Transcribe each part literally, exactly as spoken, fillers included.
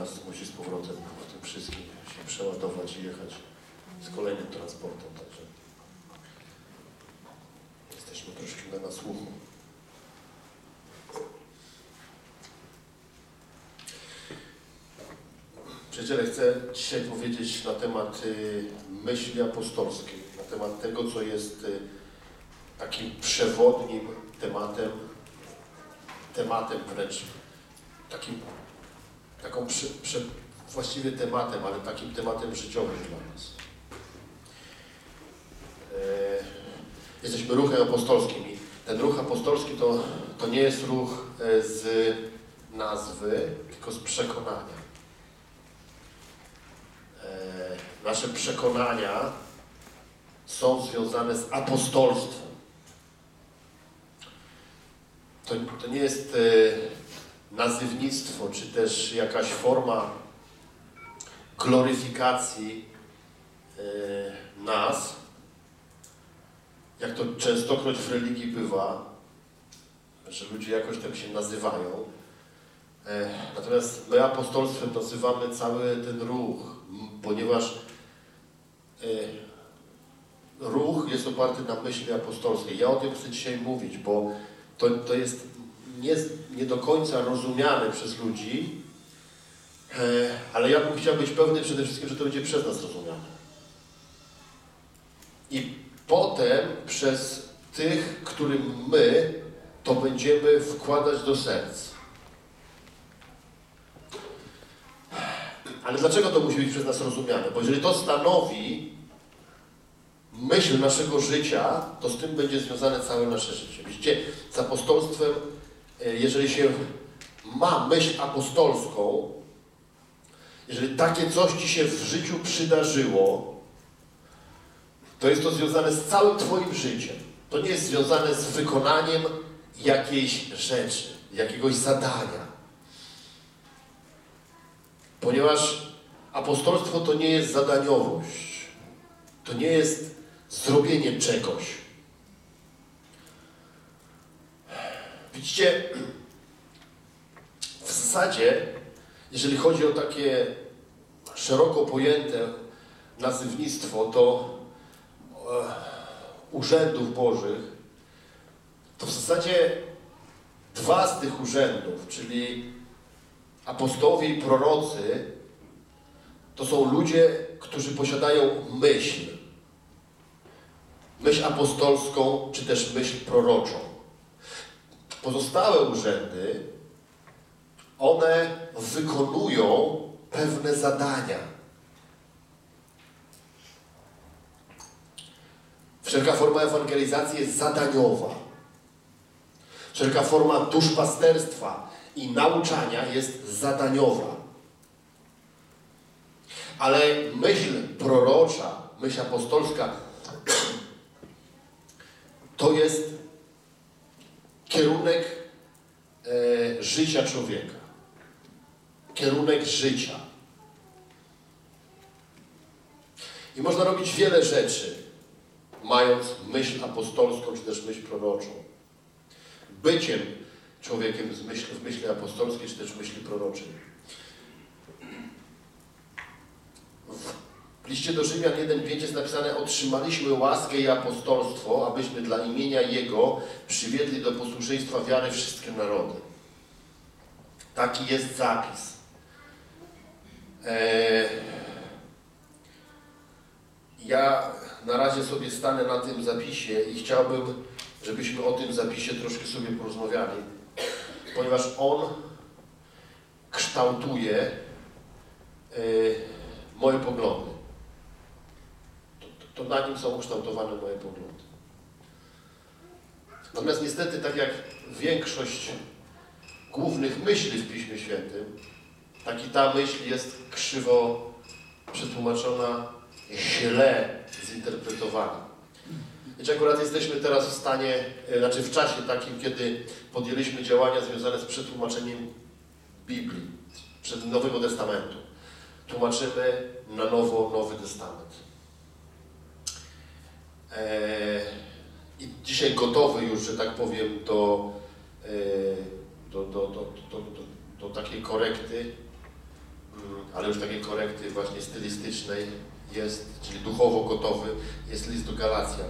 teraz musi z powrotem po tym wszystkim się przeładować i jechać z kolejnym transportem, także jesteśmy troszkę na nasłuchu. Przyjaciele, chcę dzisiaj powiedzieć na temat y, myśli apostolskiej, na temat tego, co jest y, takim przewodnim tematem, tematem wręcz, takim, taką prze, prze, właściwie tematem, ale takim tematem życiowym dla nas. E, jesteśmy ruchem apostolskim i ten ruch apostolski to, to nie jest ruch z nazwy, tylko z przekonania. Nasze przekonania są związane z apostolstwem. To, to nie jest e, nazywnictwo, czy też jakaś forma gloryfikacji e, nas, jak to częstokroć w religii bywa, że ludzie jakoś tak się nazywają. E, natomiast my apostolstwem nazywamy cały ten ruch, ponieważ e, ruch jest oparty na myśli apostolskiej. Ja o tym chcę dzisiaj mówić, bo to, to jest nie, nie do końca rozumiane przez ludzi, e, ale ja bym chciał być pewny przede wszystkim, że to będzie przez nas rozumiane. I potem przez tych, którym my to będziemy wkładać do serc. Ale dlaczego to musi być przez nas rozumiane? Bo jeżeli to stanowi myśl naszego życia, to z tym będzie związane całe nasze życie. Widzicie, z apostolstwem, jeżeli się ma myśl apostolską, jeżeli takie coś Ci się w życiu przydarzyło, to jest to związane z całym Twoim życiem. To nie jest związane z wykonaniem jakiejś rzeczy, jakiegoś zadania. Ponieważ apostolstwo to nie jest zadaniowość. To nie jest zrobienie czegoś. Widzicie, w zasadzie, jeżeli chodzi o takie szeroko pojęte nazywnictwo, to e, urzędów bożych, to w zasadzie dwa z tych urzędów, czyli apostołowie i prorocy, to są ludzie, którzy posiadają myśl. Myśl apostolską, czy też myśl proroczą. Pozostałe urzędy, one wykonują pewne zadania. Wszelka forma ewangelizacji jest zadaniowa. Wszelka forma duszpasterstwa i nauczania jest zadaniowa. Ale myśl prorocza, myśl apostolska to jest kierunek e, życia człowieka. Kierunek życia. I można robić wiele rzeczy, mając myśl apostolską, czy też myśl proroczą. Byciem człowiekiem z myśl, w myśli apostolskiej, czy też w myśli proroczej. W liście do Rzymian jeden pięć jest napisane: otrzymaliśmy łaskę i apostolstwo, abyśmy dla imienia Jego przywiedli do posłuszeństwa wiary wszystkie narody. Taki jest zapis. Eee, ja na razie sobie stanę na tym zapisie i chciałbym, żebyśmy o tym zapisie troszkę sobie porozmawiali, ponieważ on kształtuje yy, moje poglądy. To, to, to na nim są ukształtowane moje poglądy. Natomiast niestety, tak jak większość głównych myśli w Piśmie Świętym, tak i ta myśl jest krzywo przetłumaczona, źle zinterpretowana. Wiecie, akurat jesteśmy teraz w stanie, znaczy w czasie takim, kiedy podjęliśmy działania związane z przetłumaczeniem Biblii, przed Nowego Testamentu. Tłumaczymy na nowo Nowy Testament. Eee, I dzisiaj gotowy już, że tak powiem, do, e, do, do, do, do, do, do takiej korekty, ale już takiej korekty właśnie stylistycznej jest, czyli duchowo gotowy, jest list do Galacjan.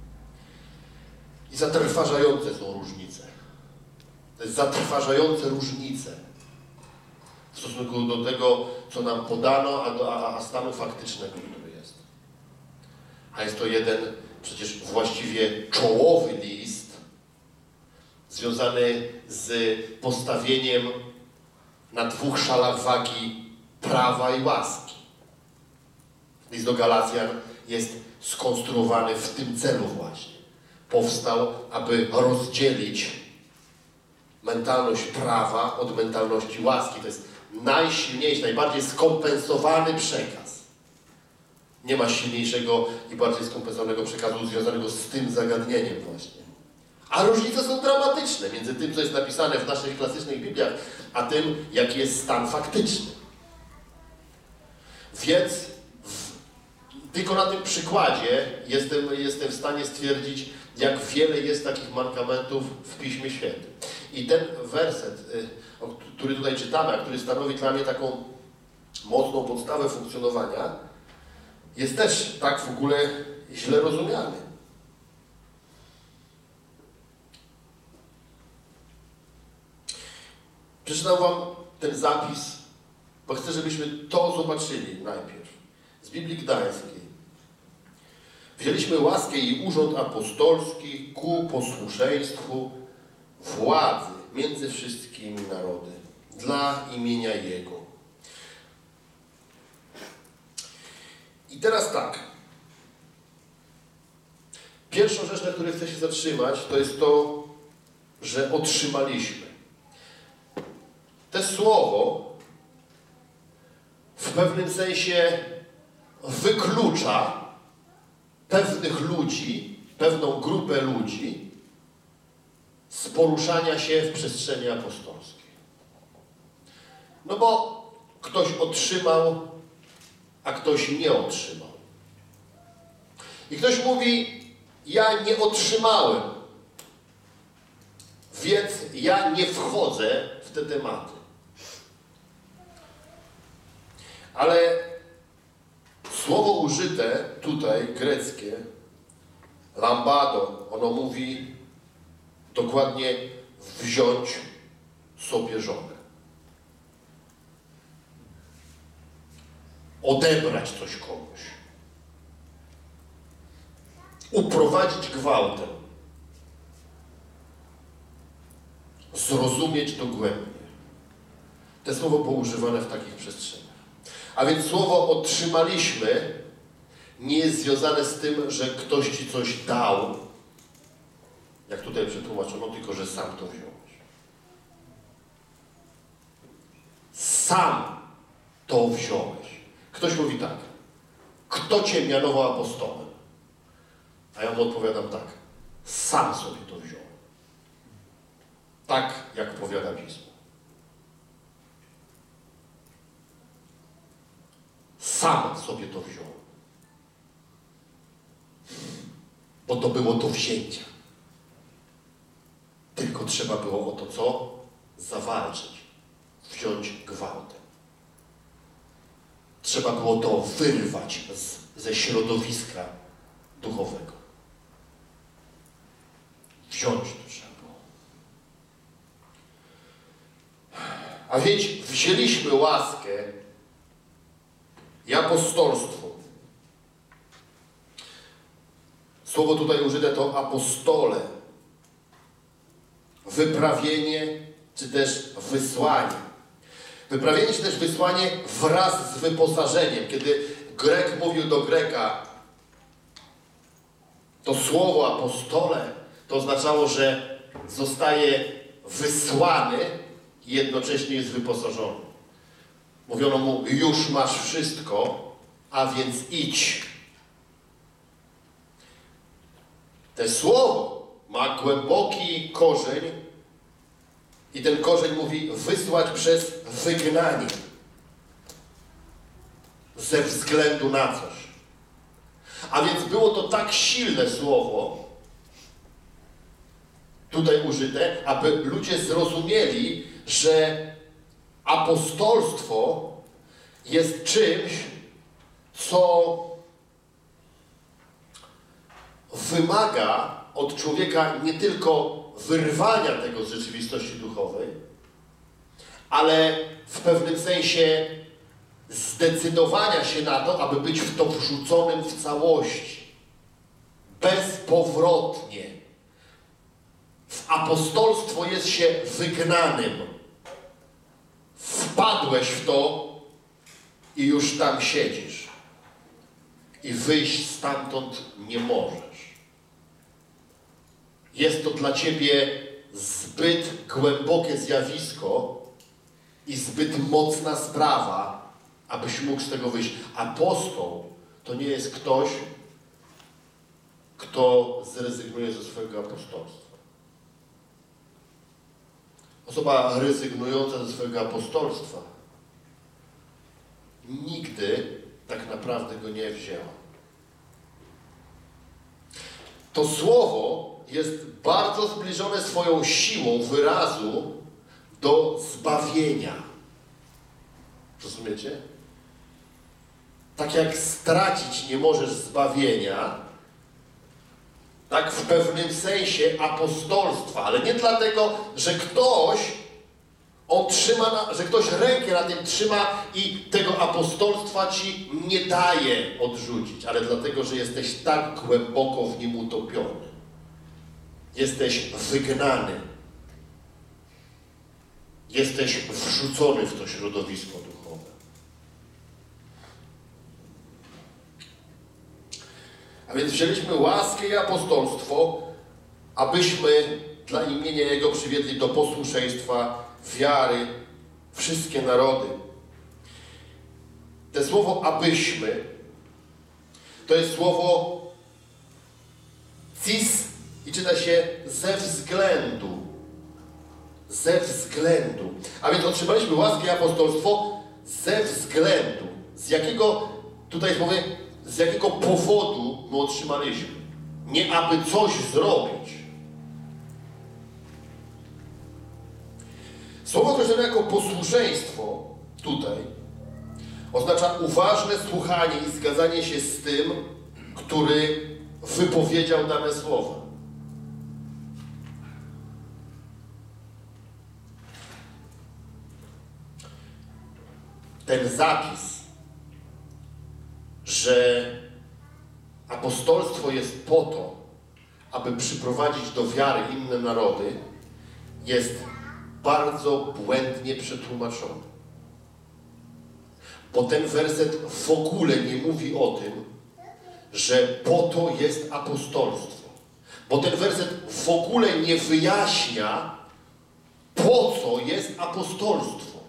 I zatrważające są różnice. To jest zatrważające różnice w stosunku do tego, co nam podano, a, do, a, a stanu faktycznego, który jest. A jest to jeden przecież właściwie czołowy list, związany z postawieniem na dwóch szalach wagi prawa i łaski. List do Galacjan jest skonstruowany w tym celu właśnie. Powstał, aby rozdzielić mentalność prawa od mentalności łaski. To jest najsilniejszy, najbardziej skompensowany przekaz. Nie ma silniejszego i bardziej skompensowanego przekazu związanego z tym zagadnieniem właśnie. A różnice są dramatyczne między tym, co jest napisane w naszych klasycznych Bibliach, a tym, jaki jest stan faktyczny. Więc w, tylko na tym przykładzie jestem, jestem w stanie stwierdzić, jak wiele jest takich mankamentów w Piśmie Świętym. I ten werset, który tutaj czytamy, a który stanowi dla mnie taką mocną podstawę funkcjonowania, jest też tak w ogóle źle rozumiany. Przeczytam wam ten zapis, bo chcę, żebyśmy to zobaczyli najpierw. Z Biblii Gdańskiej. Wzięliśmy łaskę i urząd apostolski ku posłuszeństwu władzy między wszystkimi narody, dla imienia Jego. I teraz tak. Pierwszą rzecz, na której chcę się zatrzymać, to jest to, że otrzymaliśmy. To słowo w pewnym sensie wyklucza pewnych ludzi, pewną grupę ludzi z poruszania się w przestrzeni apostolskiej. No bo ktoś otrzymał, a ktoś nie otrzymał. I ktoś mówi, ja nie otrzymałem, więc ja nie wchodzę w te tematy. Ale słowo użyte tutaj, greckie, lambado, ono mówi dokładnie wziąć sobie żonę. Odebrać coś komuś. Uprowadzić gwałtem. Zrozumieć dogłębnie. To słowo było używane w takich przestrzeniach. A więc słowo otrzymaliśmy nie jest związane z tym, że ktoś ci coś dał, jak tutaj przetłumaczono, tylko że sam to wziąłeś. Sam to wziąłeś. Ktoś mówi tak, kto cię mianował apostołem? A ja mu odpowiadam tak, sam sobie to wziął. Tak, jak powiada Pismo. Sam sobie to wziął. Bo to było do wzięcia. Tylko trzeba było o to co? Zawalczyć. Wziąć gwałtem. Trzeba było to wyrwać z, ze środowiska duchowego. Wziąć to trzeba było. A więc wzięliśmy łaskę i apostolstwo. Słowo tutaj użyte to apostole. Wyprawienie, czy też wysłanie. Wyprawienie, czy też wysłanie wraz z wyposażeniem. Kiedy Grek mówił do Greka, to słowo apostole, to oznaczało, że zostaje wysłany i jednocześnie jest wyposażony. Mówiono mu, już masz wszystko, a więc idź. To słowo ma głęboki korzeń i ten korzeń mówi wysłać przez wygnanie. Ze względu na coś. A więc było to tak silne słowo, tutaj użyte, aby ludzie zrozumieli, że apostolstwo jest czymś, co wymaga od człowieka nie tylko wyrwania tego z rzeczywistości duchowej, ale w pewnym sensie zdecydowania się na to, aby być w to wrzuconym w całości, bezpowrotnie. W apostolstwo jest się wygnanym. Wpadłeś w to i już tam siedzisz. I wyjść stamtąd nie możesz. Jest to dla ciebie zbyt głębokie zjawisko i zbyt mocna sprawa, abyś mógł z tego wyjść. Apostoł to nie jest ktoś, kto zrezygnuje ze swojego apostolstwa. Osoba rezygnująca ze swojego apostolstwa nigdy tak naprawdę go nie wzięła. To słowo jest bardzo zbliżone swoją siłą wyrazu do zbawienia. Rozumiecie? Tak jak stracić nie możesz zbawienia, tak w pewnym sensie apostolstwa, ale nie dlatego, że ktoś otrzyma, na, że ktoś rękę na tym trzyma i tego apostolstwa ci nie daje odrzucić, ale dlatego, że jesteś tak głęboko w nim utopiony. Jesteś wygnany. Jesteś wrzucony w to środowisko duchowe. A więc wzięliśmy łaskę i apostolstwo, abyśmy dla imienia Jego przywiedli do posłuszeństwa, wiary, wszystkie narody. To słowo abyśmy to jest słowo cis i czyta się ze względu. Ze względu. A więc otrzymaliśmy łaskę i apostolstwo ze względu. Z jakiego, tutaj jest mowie, z jakiego powodu my otrzymaliśmy. Nie aby coś zrobić. Słowo określone jako posłuszeństwo tutaj oznacza uważne słuchanie i zgadzanie się z tym, który wypowiedział dane słowa. Ten zapis, że apostolstwo jest po to, aby przyprowadzić do wiary inne narody, jest bardzo błędnie przetłumaczony. Bo ten werset w ogóle nie mówi o tym, że po to jest apostolstwo. Bo ten werset w ogóle nie wyjaśnia, po co jest apostolstwo.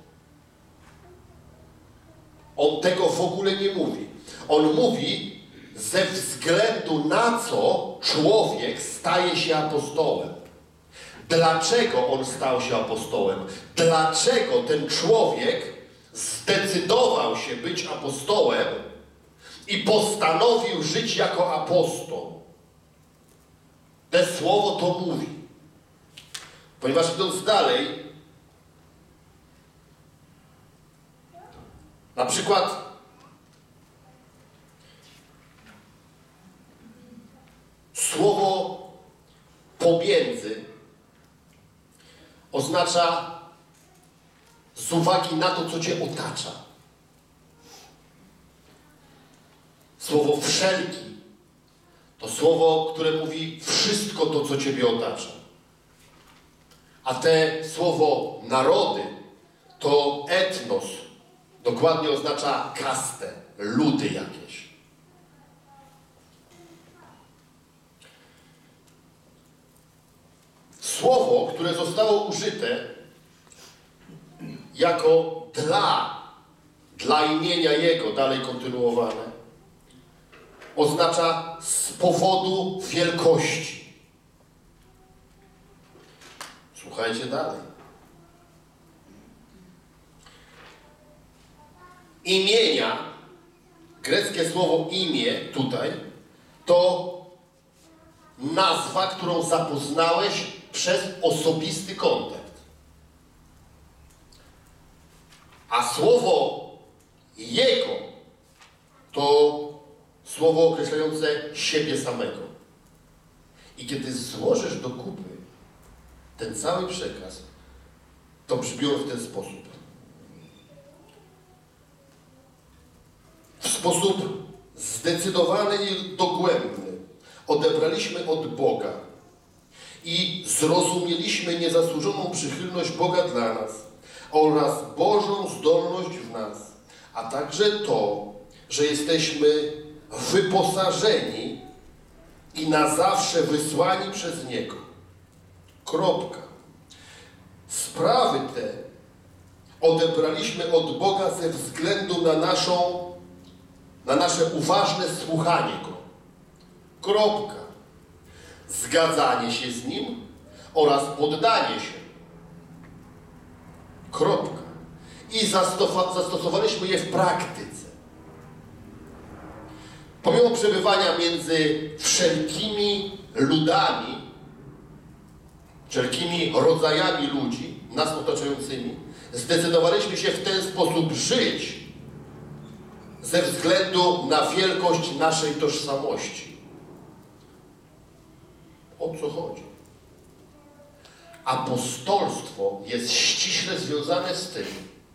On tego w ogóle nie mówi. On mówi, ze względu na co człowiek staje się apostołem. Dlaczego on stał się apostołem? Dlaczego ten człowiek zdecydował się być apostołem i postanowił żyć jako apostoł? Te słowo to mówi. Ponieważ idąc dalej, na przykład słowo pomiędzy oznacza z uwagi na to, co cię otacza. Słowo wszelki to słowo, które mówi wszystko to, co ciebie otacza. A te słowo narody to etnos, dokładnie oznacza kastę, ludy jakieś. Słowo, które zostało użyte jako dla, dla imienia Jego, dalej kontynuowane, oznacza z powodu wielkości. Słuchajcie dalej. Imienia, greckie słowo imię tutaj, to nazwa, którą zapoznałeś przez osobisty kontakt. A słowo Jego to słowo określające siebie samego. I kiedy złożysz do kupy ten cały przekaz, to brzmi on w ten sposób. W sposób zdecydowany i dogłębny odebraliśmy od Boga i zrozumieliśmy niezasłużoną przychylność Boga dla nas oraz Bożą zdolność w nas, a także to, że jesteśmy wyposażeni i na zawsze wysłani przez Niego. Kropka. Sprawy te odebraliśmy od Boga ze względu na naszą, na nasze uważne słuchanie Go. Kropka. Zgadzanie się z Nim oraz poddanie się. Kropka. I zastosowaliśmy je w praktyce. Pomimo przebywania między wszelkimi ludami, wszelkimi rodzajami ludzi, nas otaczającymi, zdecydowaliśmy się w ten sposób żyć ze względu na wielkość naszej tożsamości. O co chodzi? Apostolstwo jest ściśle związane z tym,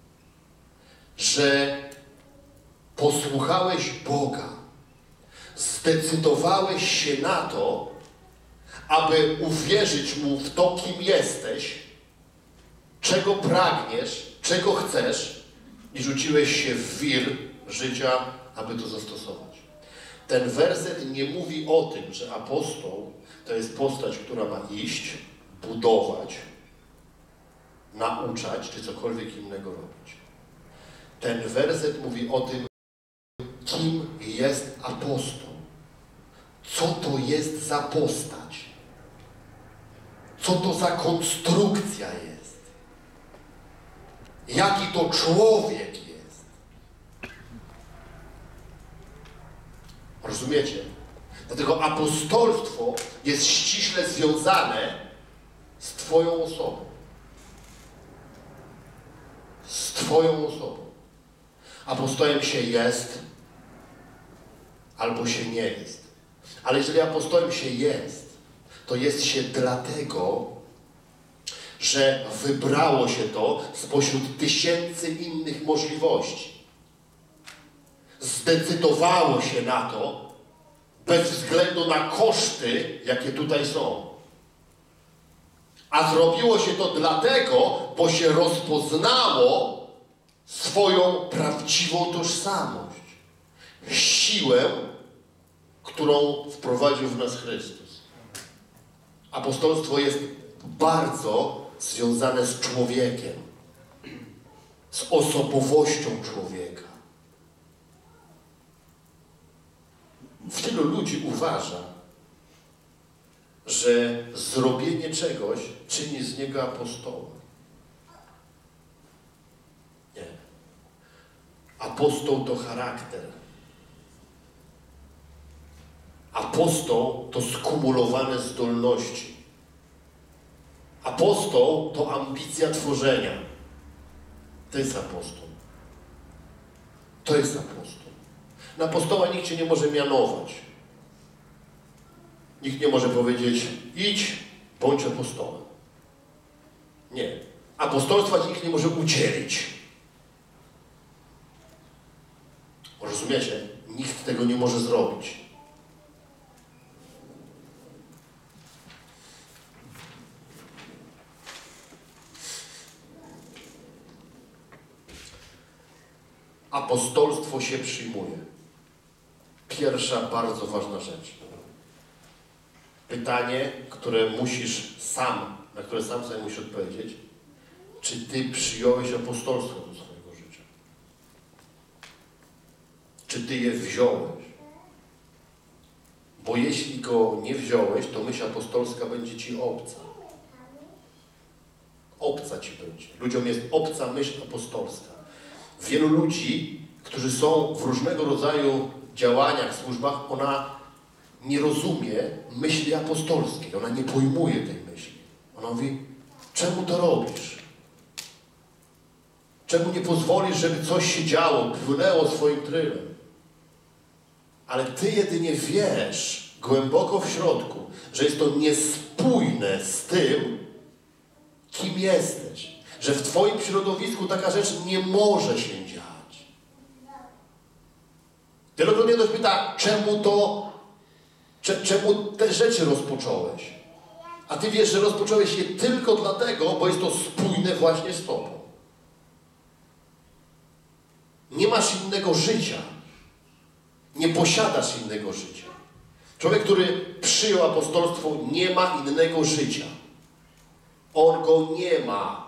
że posłuchałeś Boga, zdecydowałeś się na to, aby uwierzyć Mu w to, kim jesteś, czego pragniesz, czego chcesz i rzuciłeś się w wir życia, aby to zastosować. Ten werset nie mówi o tym, że apostoł to jest postać, która ma iść, budować, nauczać, czy cokolwiek innego robić. Ten werset mówi o tym, kim jest apostoł. Co to jest za postać? Co to za konstrukcja jest? Jaki to człowiek jest? Rozumiecie? Dlatego apostolstwo jest ściśle związane z Twoją osobą. Z Twoją osobą. Apostołem się jest, albo się nie jest. Ale jeżeli apostołem się jest, to jest się dlatego, że wybrało się to spośród tysięcy innych możliwości. Zdecydowało się na to bez względu na koszty, jakie tutaj są. A zrobiło się to dlatego, bo się rozpoznało swoją prawdziwą tożsamość. Siłę, którą wprowadził w nas Chrystus. Apostolstwo jest bardzo związane z człowiekiem, z osobowością człowieka. Wielu ludzi uważa, że zrobienie czegoś czyni z niego apostoła. Nie. Apostoł to charakter. Apostoł to skumulowane zdolności. Apostoł to ambicja tworzenia. To jest apostoł. To jest apostoł. Na apostoła nikt cię nie może mianować. Nikt nie może powiedzieć, idź, bądź apostołem. Nie. Apostolstwa ci nikt nie może udzielić. Rozumiecie? Nikt tego nie może zrobić. Apostolstwo się przyjmuje. Pierwsza bardzo ważna rzecz. Pytanie, które musisz sam, na które sam sobie musisz odpowiedzieć, czy ty przyjąłeś apostolstwo do swojego życia? Czy ty je wziąłeś? Bo jeśli go nie wziąłeś, to myśl apostolska będzie ci obca. Obca ci będzie. Ludziom jest obca myśl apostolska. Wielu ludzi, którzy są w różnego rodzaju działaniach, służbach, ona nie rozumie myśli apostolskiej. Ona nie pojmuje tej myśli. Ona mówi, czemu to robisz? Czemu nie pozwolisz, żeby coś się działo, płynęło swoim trybem? Ale Ty jedynie wiesz głęboko w środku, że jest to niespójne z tym, kim jesteś. Że w Twoim środowisku taka rzecz nie może się dziać. Wielokrotnie ktoś pyta, czemu to, czemu te rzeczy rozpocząłeś? A Ty wiesz, że rozpocząłeś je tylko dlatego, bo jest to spójne właśnie z Tobą. Nie masz innego życia. Nie posiadasz innego życia. Człowiek, który przyjął apostolstwo, nie ma innego życia. On go nie ma.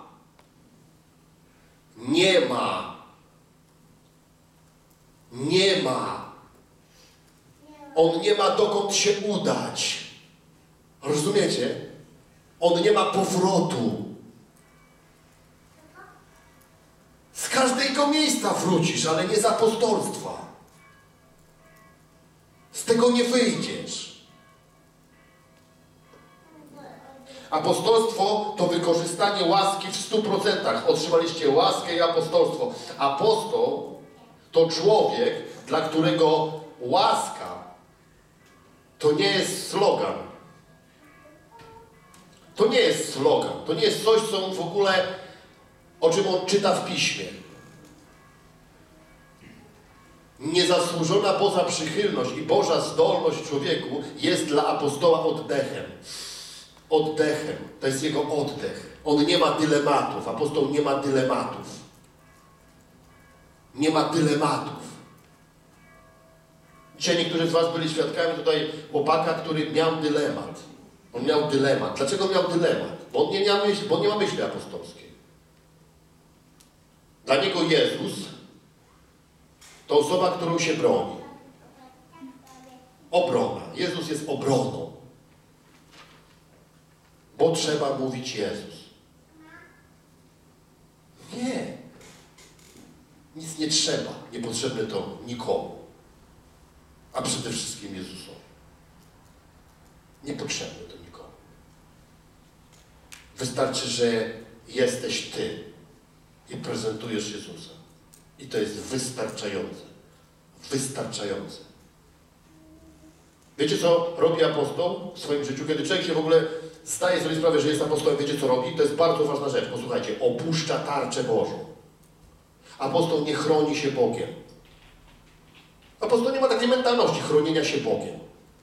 Nie ma. Nie ma. On nie ma dokąd się udać. Rozumiecie? On nie ma powrotu. Z każdego miejsca wrócisz, ale nie z apostolstwa. Z tego nie wyjdziesz. Apostolstwo to wykorzystanie łaski w stu procentach. Otrzymaliście łaskę i apostolstwo. Apostoł to człowiek, dla którego łaska to nie jest slogan. To nie jest slogan. To nie jest coś, co on w ogóle, o czym on czyta w piśmie. Niezasłużona Boża przychylność i Boża zdolność człowieku jest dla apostoła oddechem. Oddechem. To jest jego oddech. On nie ma dylematów. Apostoł nie ma dylematów. Nie ma dylematów. Dzisiaj niektórzy z was byli świadkami tutaj chłopaka, który miał dylemat. On miał dylemat. Dlaczego miał dylemat? Bo on nie, miał myśli, bo on nie ma myśli apostolskiej. Dla niego Jezus to osoba, którą się broni. Obrona. Jezus jest obroną. Bo trzeba mówić Jezus. Nie. Nic nie trzeba. Niepotrzebne to nikomu. A przede wszystkim Jezusowi. Niepotrzebne to nikomu. Wystarczy, że jesteś Ty i prezentujesz Jezusa. I to jest wystarczające. Wystarczające. Wiecie, co robi apostoł w swoim życiu? Kiedy człowiek się w ogóle zdaje sobie sprawę, że jest apostołem, wiecie, co robi? To jest bardzo ważna rzecz. Posłuchajcie, opuszcza tarczę Bożą. Apostoł nie chroni się Bogiem. Apostoł nie ma takiej mentalności chronienia się Bogiem.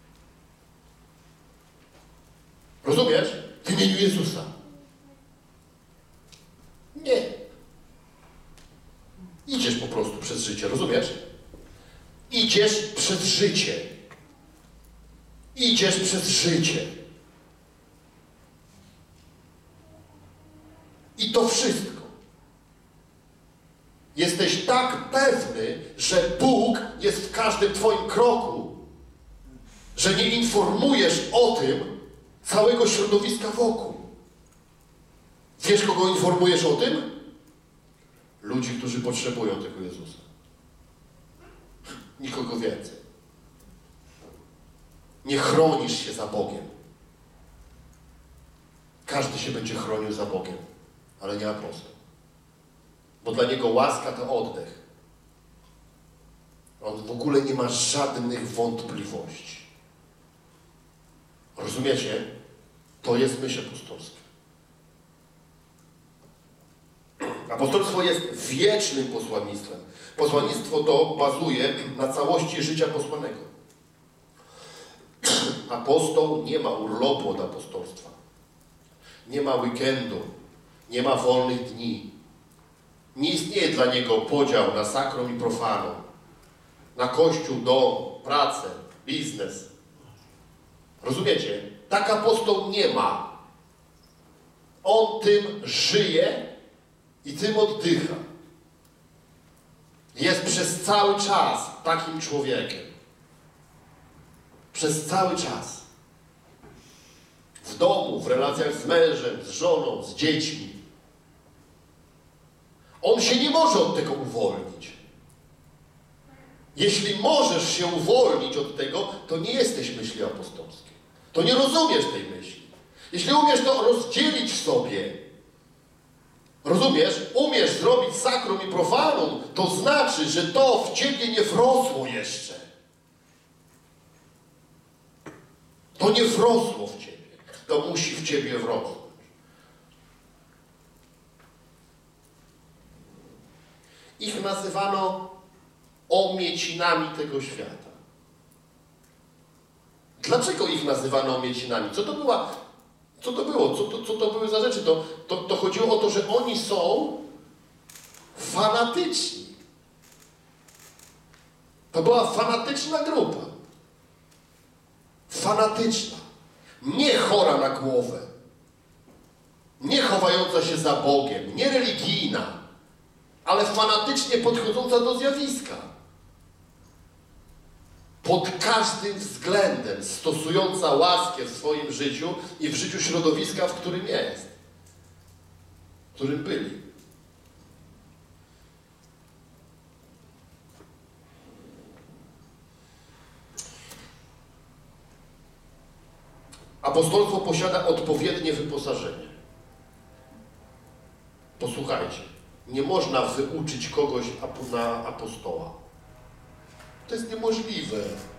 Rozumiesz? W imieniu Jezusa. Nie. Idziesz po prostu przez życie, rozumiesz? Idziesz przez życie. Idziesz przez życie. I to wszystko. Jesteś tak pewny, że Bóg jest w każdym Twoim kroku, że nie informujesz o tym całego środowiska wokół. Wiesz, kogo informujesz o tym? Ludzi, którzy potrzebują tego Jezusa. Nikogo więcej. Nie chronisz się za Bogiem. Każdy się będzie chronił za Bogiem, ale nie apostoł. Bo dla niego łaska to oddech. On w ogóle nie ma żadnych wątpliwości. Rozumiecie? To jest myśl apostolska. Apostolstwo jest wiecznym posłannictwem. Posłannictwo to bazuje na całości życia posłanego. Apostoł nie ma urlopu od apostolstwa. Nie ma weekendu. Nie ma wolnych dni. Nie istnieje dla niego podział na sakrum i profanum. Na kościół, dom, pracę, biznes. Rozumiecie? Tak apostoł nie ma. On tym żyje i tym oddycha. Jest przez cały czas takim człowiekiem. Przez cały czas. W domu, w relacjach z mężem, z żoną, z dziećmi. On się nie może od tego uwolnić. Jeśli możesz się uwolnić od tego, to nie jesteś myśli apostolskiej. To nie rozumiesz tej myśli. Jeśli umiesz to rozdzielić w sobie, Rozumiesz? Umiesz zrobić sakrum i profanum, to znaczy, że to w ciebie nie wrosło jeszcze. To nie wrosło w ciebie. To musi w ciebie wrosnąć. Ich nazywano omiecinami tego świata. Dlaczego ich nazywano omiecinami? Co to była, co to było? Co to, co to były za rzeczy? To, to, to chodziło o to, że oni są fanatyczni. To była fanatyczna grupa. Fanatyczna. Nie chora na głowę. Nie chowająca się za Bogiem. Nie religijna. Ale fanatycznie podchodząca do zjawiska. Pod każdym względem stosująca łaskę w swoim życiu i w życiu środowiska, w którym jest. W którym byli. Apostolstwo posiada odpowiednie wyposażenie. Posłuchajcie. Nie można wyuczyć kogoś na apostoła. To jest niemożliwe.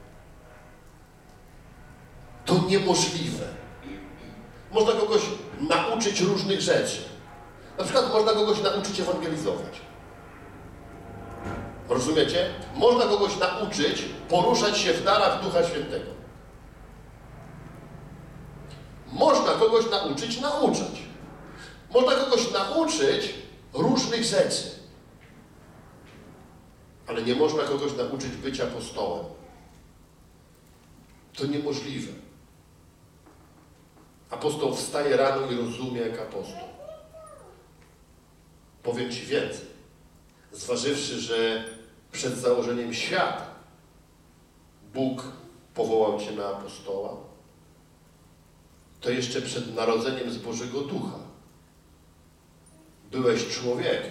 To niemożliwe. Można kogoś nauczyć różnych rzeczy. Na przykład można kogoś nauczyć ewangelizować. Rozumiecie? Można kogoś nauczyć poruszać się w darach Ducha Świętego. Można kogoś nauczyć nauczać. Można kogoś nauczyć różnych rzeczy. Ale nie można kogoś nauczyć być apostołem. To niemożliwe. Apostoł wstaje rano i rozumie jak apostoł. Powiem ci więcej. Zważywszy, że przed założeniem świata Bóg powołał cię na apostoła, to jeszcze przed narodzeniem z Bożego Ducha byłeś człowiekiem,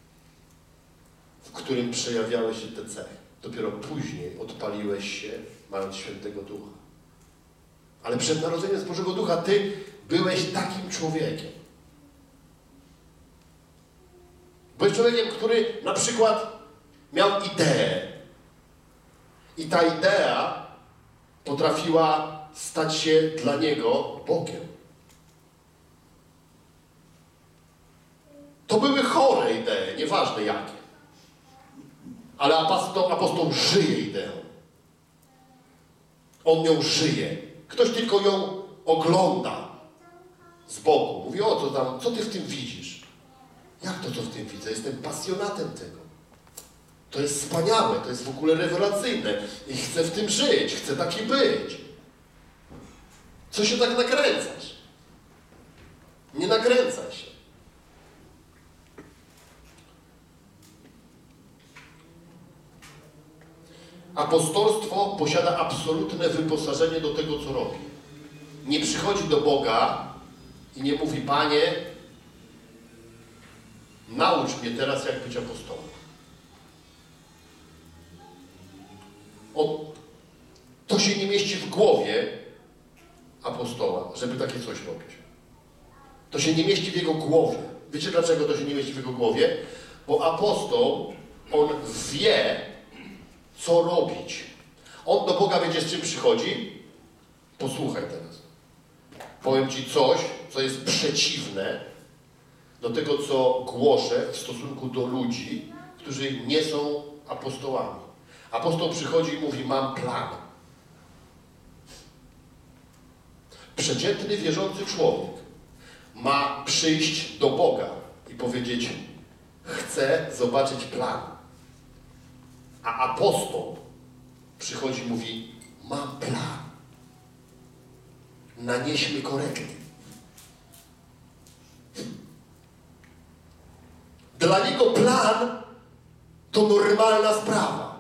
w którym przejawiały się te cechy. Dopiero później odpaliłeś się, mając Świętego Ducha. Ale przed narodzeniem z Bożego Ducha ty byłeś takim człowiekiem. Byłeś człowiekiem, który na przykład miał ideę. I ta idea potrafiła stać się dla niego Bogiem. To były chore idee, nieważne jakie. Ale apostoł, apostoł żyje ideą. On ją żyje. Ktoś tylko ją ogląda z boku. Mówi, o co tam, co ty w tym widzisz? Jak to, co w tym widzę? Jestem pasjonatem tego. To jest wspaniałe, to jest w ogóle rewelacyjne. I chcę w tym żyć, chcę taki być. Co się tak nakręcasz? Nie nakręcaj się. Apostolstwo posiada absolutne wyposażenie do tego, co robi. Nie przychodzi do Boga i nie mówi, Panie, naucz mnie teraz, jak być apostołem. On, to się nie mieści w głowie apostoła, żeby takie coś robić. To się nie mieści w jego głowie. Wiecie, dlaczego to się nie mieści w jego głowie? Bo apostoł, on wie, co robić. On do Boga wiecie, z czym przychodzi? Posłuchaj teraz. Powiem ci coś, co jest przeciwne do tego, co głoszę w stosunku do ludzi, którzy nie są apostołami. Apostoł przychodzi i mówi, mam plan. Przeciętny, wierzący człowiek ma przyjść do Boga i powiedzieć, chcę zobaczyć plan. A apostoł przychodzi i mówi, mam plan. Nanieśmy korekty. Dla niego plan to normalna sprawa.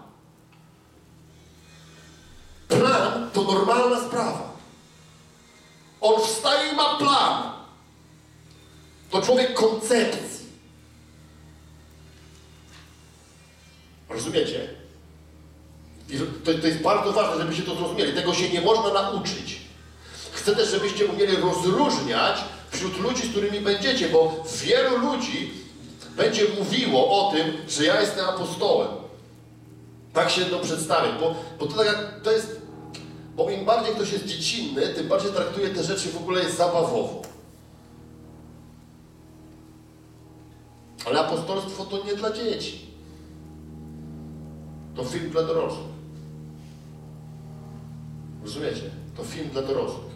Plan to normalna sprawa. On wstaje i ma plan. To człowiek koncepcji. Rozumiecie? I to, to jest bardzo ważne, żebyście to zrozumieli. Tego się nie można nauczyć. Chcę też, żebyście umieli rozróżniać wśród ludzi, z którymi będziecie, bo wielu ludzi będzie mówiło o tym, że ja jestem apostołem. Tak się to przedstawię, bo, bo to, tak jak, to jest, bo im bardziej ktoś jest dziecinny, tym bardziej traktuje te rzeczy w ogóle zabawowo. Ale apostolstwo to nie dla dzieci. To film dla dorosłych. Rozumiecie? To film dla dorosłych.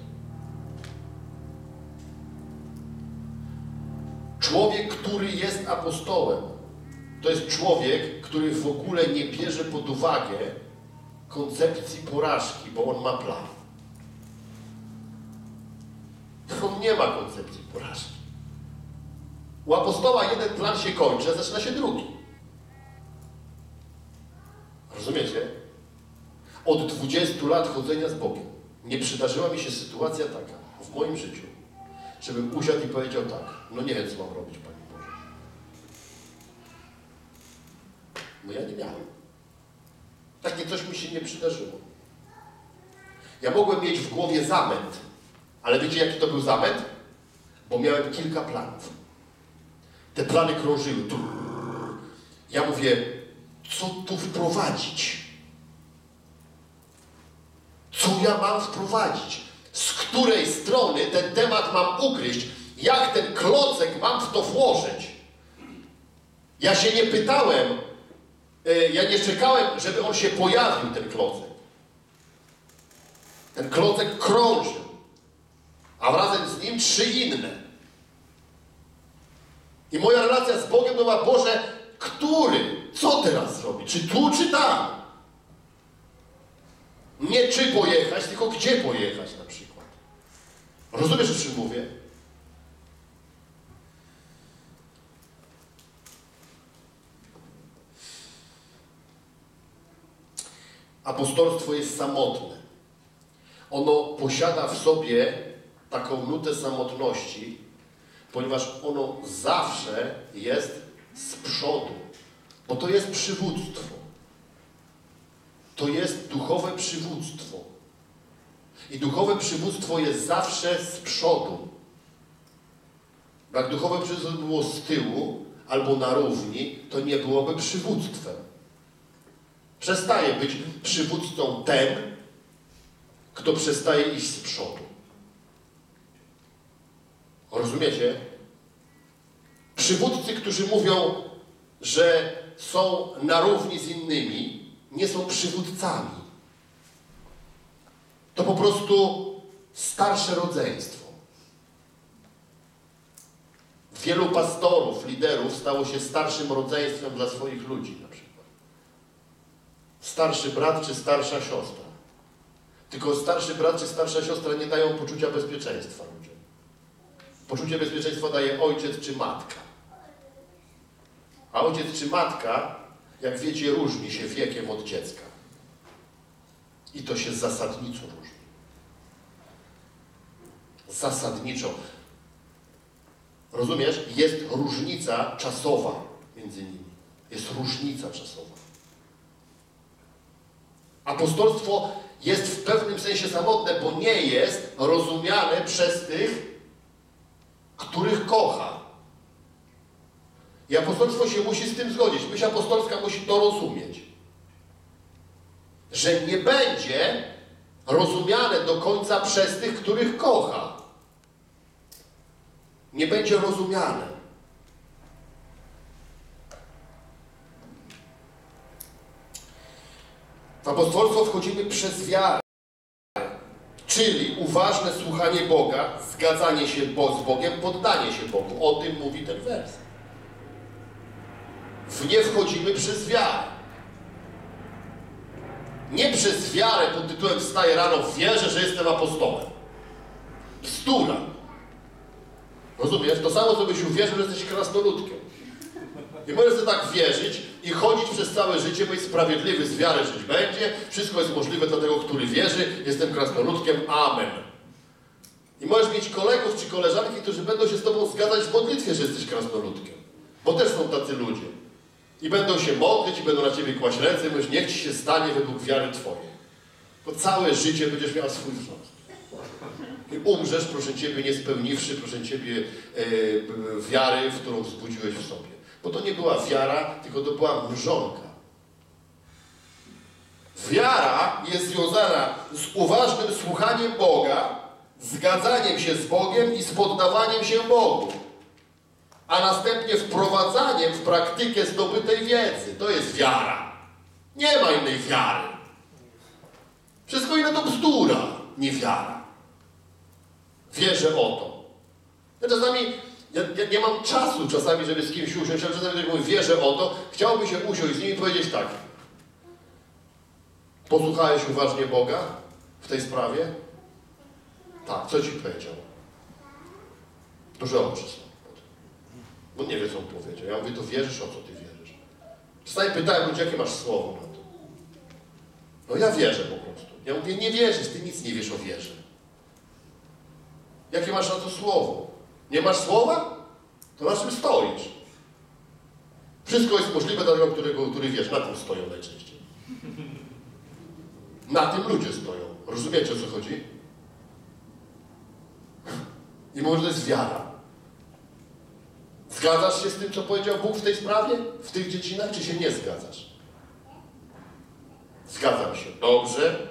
Człowiek, który jest apostołem, to jest człowiek, który w ogóle nie bierze pod uwagę koncepcji porażki, bo on ma plan. On nie ma koncepcji porażki. U apostoła jeden plan się kończy, a zaczyna się drugi. Rozumiecie? Od dwudziestu lat chodzenia z Bogiem nie przydarzyła mi się sytuacja taka w moim życiu, żebym usiadł i powiedział tak, no nie wiem, co mam robić, Panie Boże. No ja nie miałem. Takie coś mi się nie przydarzyło. Ja mogłem mieć w głowie zamęt, ale wiecie, jaki to był zamęt? Bo miałem kilka planów. Te plany krążyły. Ja mówię, co tu wprowadzić? Co ja mam wprowadzić? Z której strony ten temat mam ugryźć? Jak ten klocek mam w to włożyć? Ja się nie pytałem, ja nie czekałem, żeby on się pojawił, ten klocek. Ten klocek krążył, a razem z nim trzy inne. I moja relacja z Bogiem była, Boże, który? Co teraz zrobić? Czy tu, czy tam? Nie czy pojechać, tylko gdzie pojechać na przykład. Rozumiesz, o czym mówię? Apostolstwo jest samotne. Ono posiada w sobie taką nutę samotności, ponieważ ono zawsze jest z przodu, bo to jest przywództwo. To jest duchowe przywództwo. I duchowe przywództwo jest zawsze z przodu. Bo jak duchowe przywództwo było z tyłu albo na równi, to nie byłoby przywództwem. Przestaje być przywódcą ten, kto przestaje iść z przodu. Rozumiecie? Przywódcy, którzy mówią, że są na równi z innymi, nie są przywódcami. To po prostu starsze rodzeństwo. Wielu pastorów, liderów stało się starszym rodzeństwem dla swoich ludzi na przykład. Starszy brat czy starsza siostra. Tylko starszy brat czy starsza siostra nie dają poczucia bezpieczeństwa ludziom. Poczucie bezpieczeństwa daje ojciec czy matka. A ojciec czy matka, jak wiecie, różni się wiekiem od dziecka. I to się zasadniczo różni. Zasadniczo. Rozumiesz? Jest różnica czasowa między nimi. Jest różnica czasowa. Apostolstwo jest w pewnym sensie samotne, bo nie jest rozumiane przez tych, których kocha. I apostolstwo się musi z tym zgodzić. Myśl apostolska musi to rozumieć. Że nie będzie rozumiane do końca przez tych, których kocha. Nie będzie rozumiane. W apostolstwo wchodzimy przez wiarę. Czyli uważne słuchanie Boga, zgadzanie się z Bogiem, poddanie się Bogu. O tym mówi ten wers. W nie wchodzimy przez wiarę. Nie przez wiarę pod tytułem wstaję rano, wierzę, że jestem apostołem. Bzdura. Rozumiesz? To samo, co byś uwierzył, że jesteś krasnoludkiem. I możesz sobie tak wierzyć i chodzić przez całe życie, być sprawiedliwy, z wiary żyć będzie. Wszystko jest możliwe dla tego, który wierzy. Jestem krasnoludkiem. Amen. I możesz mieć kolegów czy koleżanki, którzy będą się z tobą zgadzać w modlitwie, że jesteś krasnoludkiem. Bo też są tacy ludzie. I będą się modlić i będą na ciebie kłaść ręce i mówisz, niech ci się stanie według wiary twojej. Bo całe życie będziesz miał swój wzrost. I umrzesz, proszę Ciebie, nie spełniwszy, proszę Ciebie, e, wiary, w którą wzbudziłeś w sobie. Bo to nie była wiara, tylko to była mrzonka. Wiara jest związana z uważnym słuchaniem Boga, zgadzaniem się z Bogiem i z poddawaniem się Bogu, a następnie wprowadzaniem w praktykę zdobytej wiedzy. To jest wiara. Nie ma innej wiary. Wszystko inne to bzdura, nie wiara. Wierzę o to. Ja czasami, ja, ja nie mam czasu czasami, żeby z kimś usiąść, ale czasami ktoś mówi, wierzę o to, chciałby się usiąść z nim i powiedzieć tak. Posłuchałeś uważnie Boga w tej sprawie? Tak, co Ci powiedział? Duże oczy są. Bo nie wie, co on powiedział. Ja mówię, to wierzysz, o co Ty wierzysz? Czasami pytałem ludzi, jakie masz słowo na to? No ja wierzę po prostu. Ja mówię, nie wierzysz, Ty nic nie wiesz o wierze. Jakie masz na to słowo? Nie masz słowa? To na czym stoisz? Wszystko jest możliwe dla tego, którego, który wiesz. Na tym stoją najczęściej. Na tym ludzie stoją. Rozumiecie, o co chodzi? I może to jest wiara. Zgadzasz się z tym, co powiedział Bóg w tej sprawie? W tych dziedzinach, czy się nie zgadzasz? Zgadzam się. Dobrze.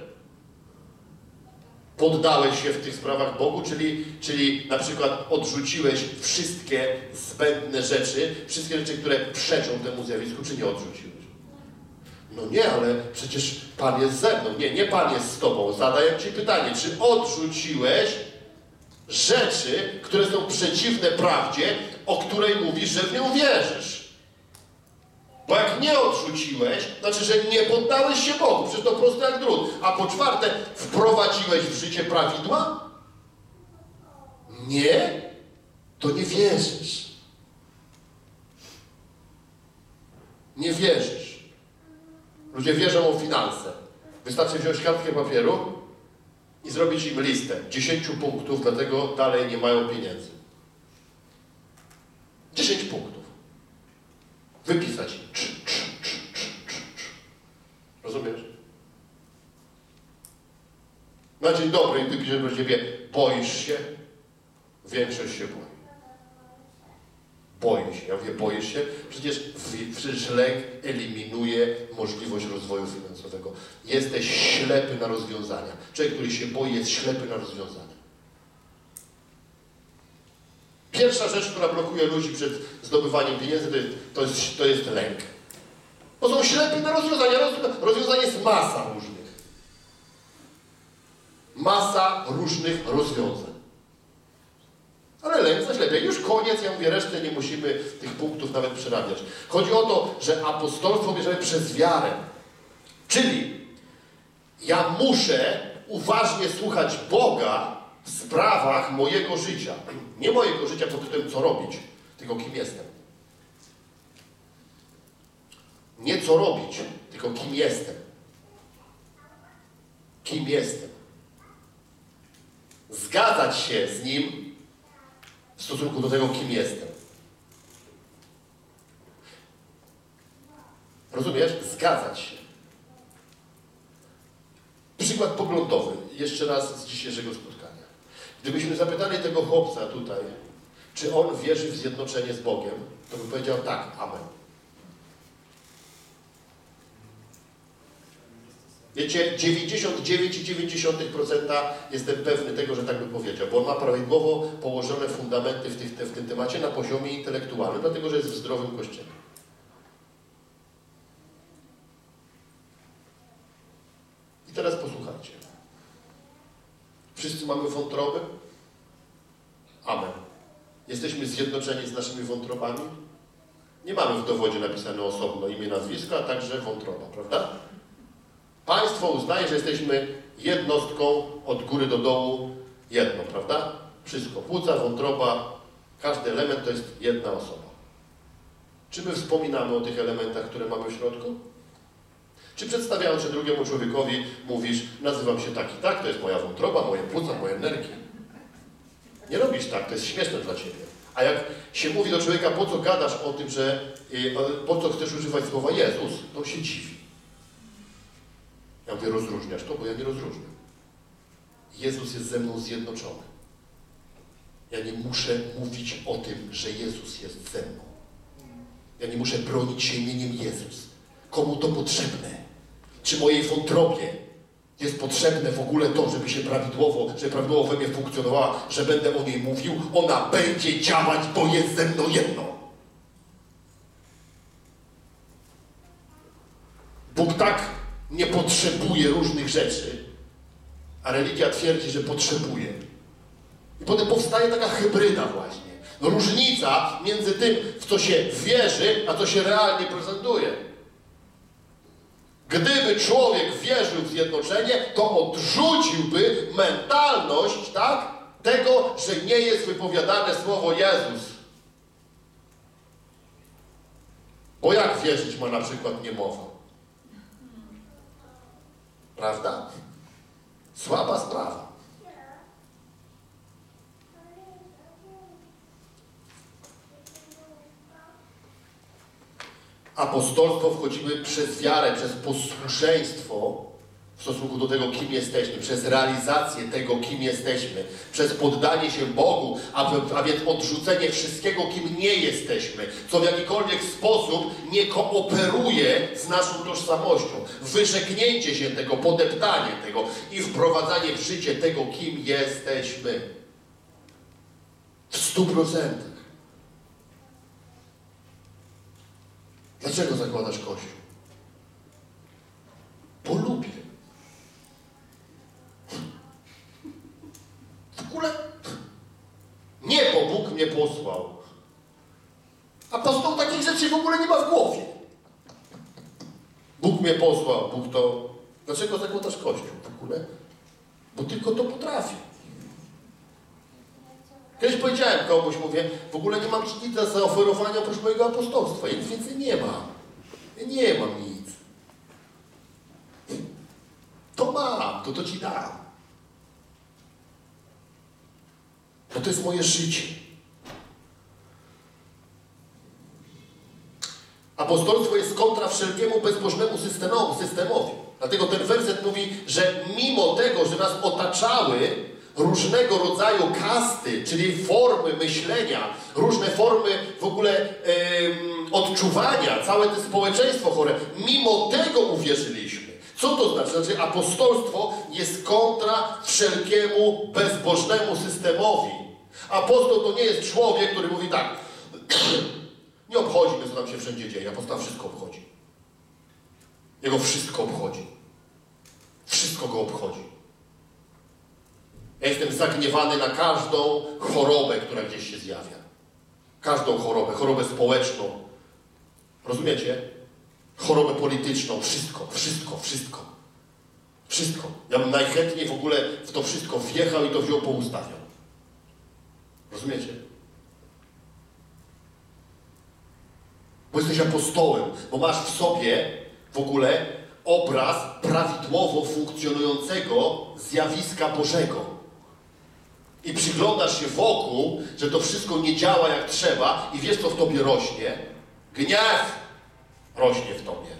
Poddałeś się w tych sprawach Bogu, czyli, czyli na przykład odrzuciłeś wszystkie zbędne rzeczy, wszystkie rzeczy, które przeczą temu zjawisku, czy nie odrzuciłeś? No nie, ale przecież Pan jest ze mną. Nie, nie Pan jest z Tobą. Zadaję Ci pytanie, czy odrzuciłeś rzeczy, które są przeciwne prawdzie, o której mówisz, że w nią wierzysz? Bo jak nie odrzuciłeś, znaczy, że nie poddałeś się Bogu. Przecież to proste jak drut. A po czwarte, wprowadziłeś w życie prawidła? Nie? To nie wierzysz. Nie wierzysz. Ludzie wierzą w finanse. Wystarczy wziąć kartkę papieru i zrobić im listę dziesięciu punktów, dlatego dalej nie mają pieniędzy. dziesięć punktów. Wypisać im. Cz, cz, cz, cz, cz. Rozumiesz? Na dzień dobry i wypiszesz do ciebie, boisz się? Większość się boi. Boi się. Ja mówię, boisz się? Przecież, przecież lęk eliminuje możliwość rozwoju finansowego. Jesteś ślepy na rozwiązania. Człowiek, który się boi, jest ślepy na rozwiązania. Pierwsza rzecz, która blokuje ludzi przed zdobywaniem pieniędzy, to jest, to jest, to jest lęk. Bo są ślepi na rozwiązania. Rozwiązań jest masa różnych. Masa różnych rozwiązań. Ale lęk zaślepia. Już koniec, ja mówię, resztę nie musimy tych punktów nawet przerabiać. Chodzi o to, że apostolstwo bierzemy przez wiarę. Czyli ja muszę uważnie słuchać Boga w sprawach mojego życia. Nie mojego życia pod tym, co robić, tylko kim jestem. Nie co robić, tylko kim jestem. Kim jestem. Zgadzać się z Nim w stosunku do tego, kim jestem. Rozumiesz? Zgadzać się. Przykład poglądowy, jeszcze raz z dzisiejszego spotkania. Gdybyśmy zapytali tego chłopca tutaj, czy on wierzy w zjednoczenie z Bogiem, to by powiedział tak, amen. Wiecie, dziewięćdziesiąt dziewięć przecinek dziewięć procent jestem pewny tego, że tak by powiedział, bo on ma prawidłowo położone fundamenty w, tych, w tym temacie na poziomie intelektualnym, dlatego że jest w zdrowym kościele. I teraz posłuchajcie. Wszyscy mamy wątroby? Amen. Jesteśmy zjednoczeni z naszymi wątrobami? Nie mamy w dowodzie napisane osobno imię, nazwisko, a także wątroba, prawda? Państwo uznaje, że jesteśmy jednostką od góry do dołu jedno, prawda? Wszystko. Płuca, wątroba, każdy element to jest jedna osoba. Czy my wspominamy o tych elementach, które mamy w środku? Czy przedstawiając się drugiemu człowiekowi mówisz, nazywam się tak i tak, to jest moja wątroba, moje płuca, moje nerki. Nie robisz tak, to jest śmieszne dla ciebie. A jak się mówi do człowieka, po co gadasz o tym, że po co chcesz używać słowa Jezus, to się dziwi. Ja mówię, rozróżniasz to, bo ja nie rozróżniam. Jezus jest ze mną zjednoczony. Ja nie muszę mówić o tym, że Jezus jest ze mną. Ja nie muszę bronić się imieniem Jezus. Komu to potrzebne? Czy mojej wątrobie jest potrzebne w ogóle to, żeby się prawidłowo, żeby prawidłowo we mnie funkcjonowała, że będę o niej mówił? Ona będzie działać, bo jest ze mną jedno. Bóg tak nie potrzebuje różnych rzeczy, a religia twierdzi, że potrzebuje. I potem powstaje taka hybryda właśnie. Różnica między tym, w co się wierzy, a co się realnie prezentuje. Gdyby człowiek wierzył w zjednoczenie, to odrzuciłby mentalność, tak, tego, że nie jest wypowiadane słowo Jezus. Bo jak wierzyć ma na przykład niemowa? Prawda? Słaba sprawa. Apostolstwo wchodzimy przez wiarę, przez posłuszeństwo w stosunku do tego, kim jesteśmy, przez realizację tego, kim jesteśmy, przez poddanie się Bogu, a, a więc odrzucenie wszystkiego, kim nie jesteśmy, co w jakikolwiek sposób nie kooperuje z naszą tożsamością. Wyrzeknięcie się tego, podeptanie tego i wprowadzanie w życie tego, kim jesteśmy. W stu procentach. Dlaczego zakładasz Kościół? Bo lubię. W ogóle nie, bo Bóg mnie posłał. Apostoł takich rzeczy w ogóle nie ma w głowie. Bóg mnie posłał, Bóg to... Dlaczego zakładasz Kościół w ogóle? Bo tylko to potrafi. Kiedyś powiedziałem komuś, mówię, w ogóle nie mam ci nic do zaoferowania oprócz mojego apostolstwa. Ja nic więcej nie mam. Ja nie mam nic. To mam, to to ci dam. Bo to jest moje życie. Apostolstwo jest kontra wszelkiemu bezbożnemu systemowi. Dlatego ten werset mówi, że mimo tego, że nas otaczały różnego rodzaju kasty, czyli formy myślenia, różne formy w ogóle yy, odczuwania, całe to społeczeństwo chore, mimo tego uwierzyliśmy. Co to znaczy? Znaczy apostolstwo jest kontra wszelkiemu bezbożnemu systemowi. Apostoł to nie jest człowiek, który mówi tak, nie obchodzi mnie, co tam się wszędzie dzieje. Apostoł wszystko obchodzi. Jego wszystko obchodzi. Wszystko go obchodzi. Ja jestem zagniewany na każdą chorobę, która gdzieś się zjawia. Każdą chorobę, chorobę społeczną. Rozumiecie? Chorobę polityczną, wszystko, wszystko, wszystko. Wszystko. Ja bym najchętniej w ogóle w to wszystko wjechał i to wziął poustawiał. Rozumiecie? Bo jesteś apostołem, bo masz w sobie w ogóle obraz prawidłowo funkcjonującego zjawiska Bożego. I przyglądasz się wokół, że to wszystko nie działa jak trzeba i wiesz, co w tobie rośnie? Gniew rośnie w tobie.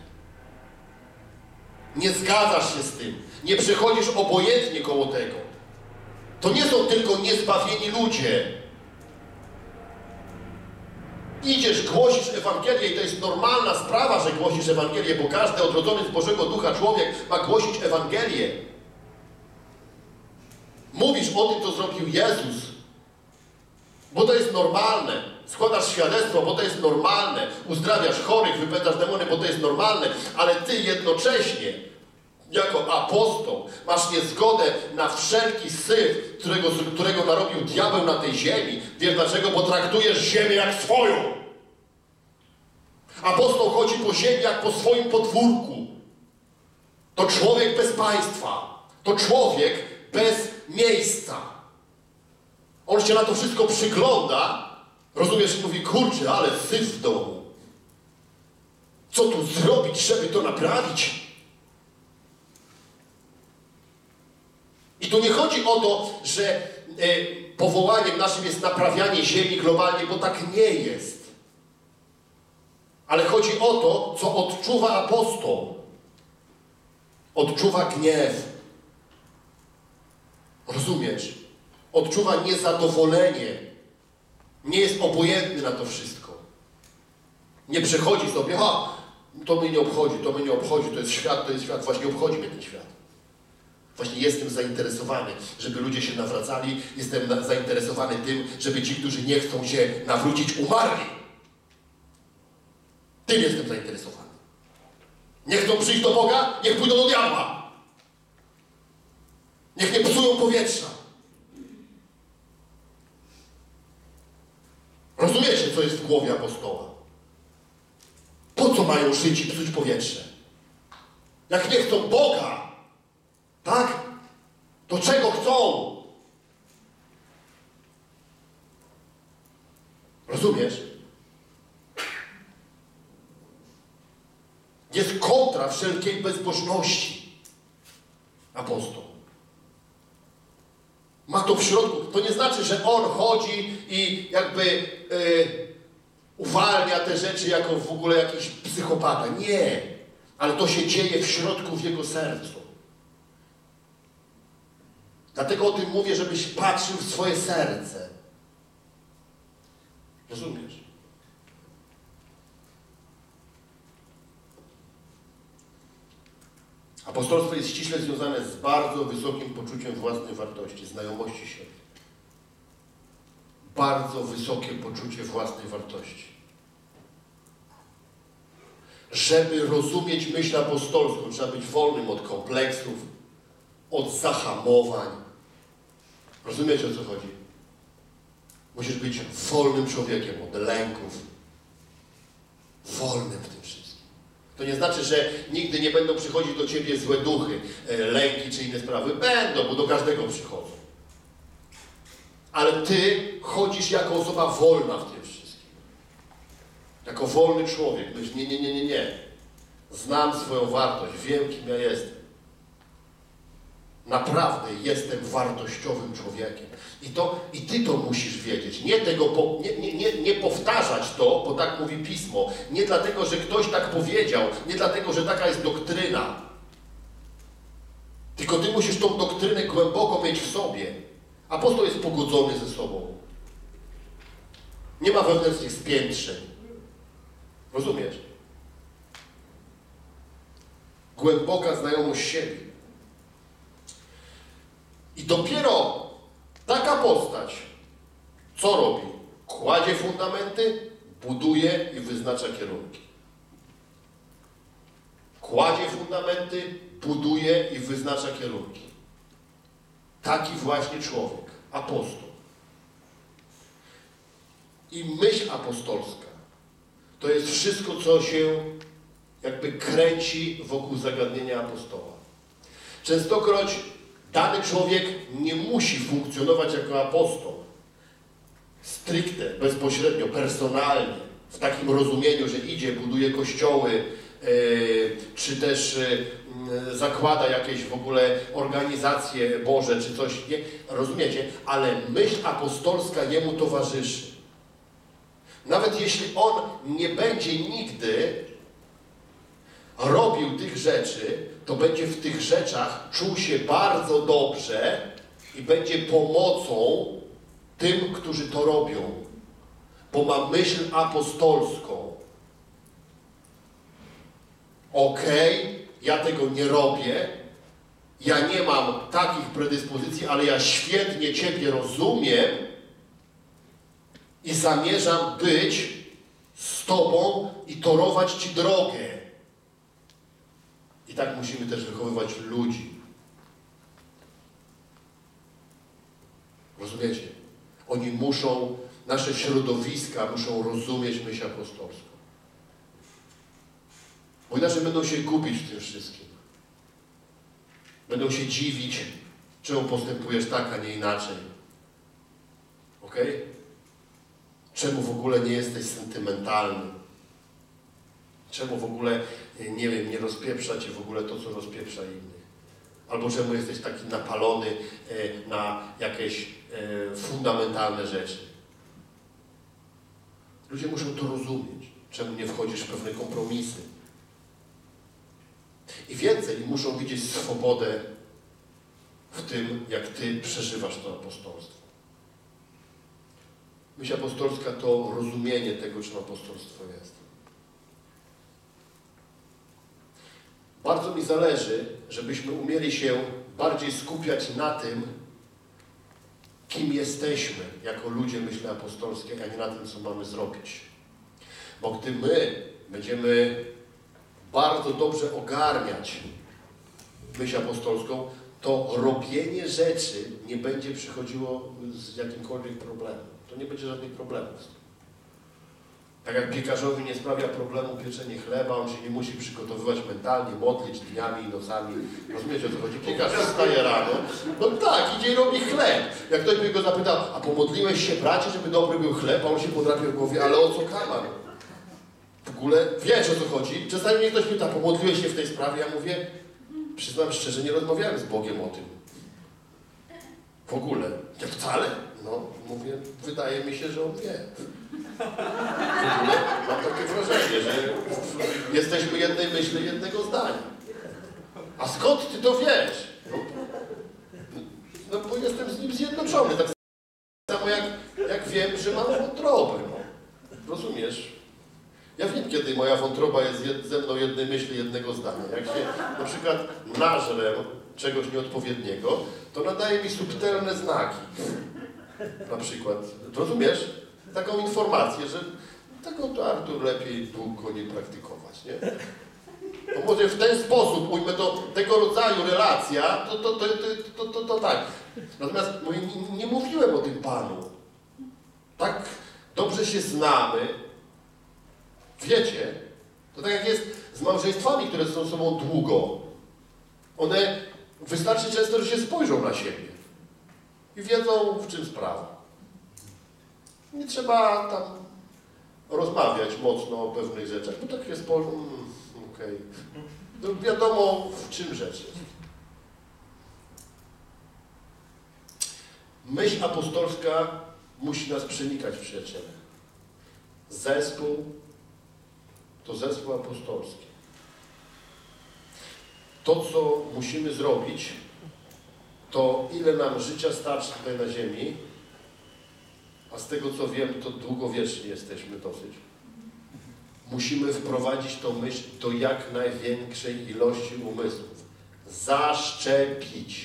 Nie zgadzasz się z tym. Nie przechodzisz obojętnie koło tego. To nie są tylko niezbawieni ludzie. Idziesz, głosisz Ewangelię i to jest normalna sprawa, że głosisz Ewangelię, bo każdy odrodzony z Bożego Ducha człowiek ma głosić Ewangelię. Mówisz o tym, co zrobił Jezus, bo to jest normalne. Składasz świadectwo, bo to jest normalne. Uzdrawiasz chorych, wypędzasz demony, bo to jest normalne. Ale ty jednocześnie, jako apostoł, masz niezgodę na wszelki syf, którego, którego narobił diabeł na tej ziemi. Wiesz dlaczego? Bo traktujesz ziemię jak swoją. Apostoł chodzi po ziemi jak po swoim podwórku. To człowiek bez państwa. To człowiek bez miejsca. On się na to wszystko przygląda, rozumiesz, i mówi, kurczę, ale syf w domu. Co tu zrobić, żeby to naprawić? I tu nie chodzi o to, że e, powołaniem naszym jest naprawianie ziemi globalnie, bo tak nie jest. Ale chodzi o to, co odczuwa apostoł. Odczuwa gniew. Rozumiesz? Odczuwa niezadowolenie. Nie jest obojętny na to wszystko. Nie przechodzi sobie, ha, to mnie nie obchodzi, to mnie nie obchodzi, to jest świat, to jest świat. Właśnie obchodzi mnie ten świat. Właśnie jestem zainteresowany, żeby ludzie się nawracali. Jestem zainteresowany tym, żeby ci, którzy nie chcą się nawrócić, umarli. Tym jestem zainteresowany. Nie chcą przyjść do Boga, niech pójdą do diabła. Niech nie psują powietrza. Rozumiecie, co jest w głowie apostoła? Po co mają żyć i psuć powietrze? Jak nie chcą Boga, tak? To czego chcą? Rozumiesz? Jest kontra wszelkiej bezbożności. Apostoł. Ma to w środku. To nie znaczy, że on chodzi i jakby yy, uwalnia te rzeczy jako w ogóle jakiś psychopata. Nie. Ale to się dzieje w środku, w jego sercu. Dlatego o tym mówię, żebyś patrzył w swoje serce. Rozumiesz? Apostolstwo jest ściśle związane z bardzo wysokim poczuciem własnej wartości, znajomości siebie. Bardzo wysokie poczucie własnej wartości. Żeby rozumieć myśl apostolską, trzeba być wolnym od kompleksów, od zahamowań. Rozumiecie, o co chodzi? Musisz być wolnym człowiekiem od lęków. Wolnym w tym wszystkim. To nie znaczy, że nigdy nie będą przychodzić do ciebie złe duchy, lęki czy inne sprawy. Będą, bo do każdego przychodzą. Ale ty chodzisz jako osoba wolna w tym wszystkim. Jako wolny człowiek. Myślisz, nie, nie, nie, nie, nie. Znam swoją wartość, wiem, kim ja jestem. Naprawdę jestem wartościowym człowiekiem. I, to, i ty to musisz wiedzieć. Nie, tego po, nie, nie, nie, nie powtarzać to, bo tak mówi Pismo. Nie dlatego, że ktoś tak powiedział. Nie dlatego, że taka jest doktryna. Tylko ty musisz tą doktrynę głęboko mieć w sobie. Apostoł jest pogodzony ze sobą. Nie ma wewnętrznych spiętrzeń. Rozumiesz? Głęboka znajomość siebie. I dopiero taka postać, co robi? Kładzie fundamenty, buduje i wyznacza kierunki. Kładzie fundamenty, buduje i wyznacza kierunki. Taki właśnie człowiek, apostoł. I myśl apostolska to jest wszystko, co się jakby kręci wokół zagadnienia apostoła. Częstokroć dany człowiek nie musi funkcjonować jako apostoł stricte, bezpośrednio, personalnie, w takim rozumieniu, że idzie, buduje kościoły, yy, czy też yy, zakłada jakieś w ogóle organizacje Boże, czy coś, nie? Rozumiecie? Ale myśl apostolska jemu towarzyszy. Nawet jeśli on nie będzie nigdy robił tych rzeczy, to będzie w tych rzeczach czuł się bardzo dobrze i będzie pomocą tym, którzy to robią. Bo ma myśl apostolską. Okej, okay, ja tego nie robię, ja nie mam takich predyspozycji, ale ja świetnie Ciebie rozumiem i zamierzam być z Tobą i torować Ci drogę. I tak musimy też wychowywać ludzi. Rozumiecie? Oni muszą, nasze środowiska muszą rozumieć myśl apostolską. Bo inaczej będą się gubić w tym wszystkim. Będą się dziwić, czemu postępujesz tak, a nie inaczej. Ok? Czemu w ogóle nie jesteś sentymentalny? Czemu w ogóle, nie wiem, nie rozpieprza Cię w ogóle to, co rozpieprza innych? Albo czemu jesteś taki napalony na jakieś fundamentalne rzeczy? Ludzie muszą to rozumieć. Czemu nie wchodzisz w pewne kompromisy? I więcej, muszą widzieć swobodę w tym, jak Ty przeżywasz to apostolstwo. Myśl apostolska to rozumienie tego, czym apostolstwo jest. Bardzo mi zależy, żebyśmy umieli się bardziej skupiać na tym, kim jesteśmy jako ludzie myśli apostolskiej, a nie na tym, co mamy zrobić. Bo gdy my będziemy bardzo dobrze ogarniać myśl apostolską, to robienie rzeczy nie będzie przychodziło z jakimkolwiek problemem. To nie będzie żadnych problemów. Tak jak piekarzowi nie sprawia problemu pieczenie chleba, on się nie musi przygotowywać mentalnie, modlić dniami i nocami. Rozumiecie, o co chodzi? Piekarz wstaje rano, no tak, idzie i robi chleb. Jak ktoś by go zapytał, a pomodliłeś się, bracie, żeby dobry był chleb, a on się podrapiał w głowie, ale o co kaman? W ogóle wiesz, o co chodzi? Czasami mnie ktoś pyta, pomodliłeś się w tej sprawie? Ja mówię, przyznam szczerze, nie rozmawiałem z Bogiem o tym. W ogóle. Ja wcale? No, mówię, wydaje mi się, że on wie. W ogóle mam takie wrażenie, że jesteśmy jednej myśli, jednego zdania. A skąd Ty to wiesz? No, no bo jestem z nim zjednoczony. Tak samo jak, jak wiem, że mam wątrobę. No. Rozumiesz? Ja wiem, kiedy moja wątroba jest jed, ze mną jednej myśli, jednego zdania. Jak się na przykład nażrę czegoś nieodpowiedniego, to nadaje mi subtelne znaki. Na przykład, rozumiesz? Taką informację, że tego to Artur lepiej długo nie praktykować, nie? To może w ten sposób ujmę to, tego rodzaju relacja, to, to, to, to, to, to, to tak. Natomiast mówię, nie, nie mówiłem o tym Panu. Tak dobrze się znamy. Wiecie, to tak jak jest z małżeństwami, które są ze sobą długo. One wystarczy często, że się spojrzą na siebie i wiedzą, w czym sprawa. Nie trzeba tam rozmawiać mocno o pewnych rzeczach, bo tak jest, mm, okej. Okay. Wiadomo, w czym rzecz jest. Myśl apostolska musi nas przenikać, przyjaciele. Zespół to zespół apostolski. To, co musimy zrobić, to ile nam życia starczy tutaj na ziemi, a z tego, co wiem, to długowieczni jesteśmy dosyć. Musimy wprowadzić tą myśl do jak największej ilości umysłów. Zaszczepić.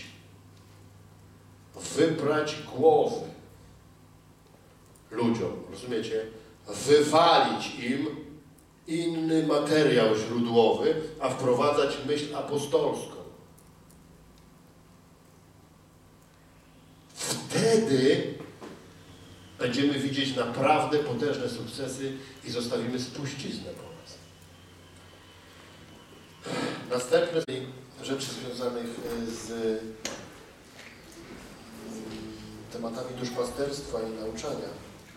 Wybrać głowy ludziom, rozumiecie? Wywalić im inny materiał źródłowy, a wprowadzać myśl apostolską. Wtedy będziemy widzieć naprawdę potężne sukcesy i zostawimy spuściznę po nas. Następne rzeczy związanych z tematami duszpasterstwa i nauczania,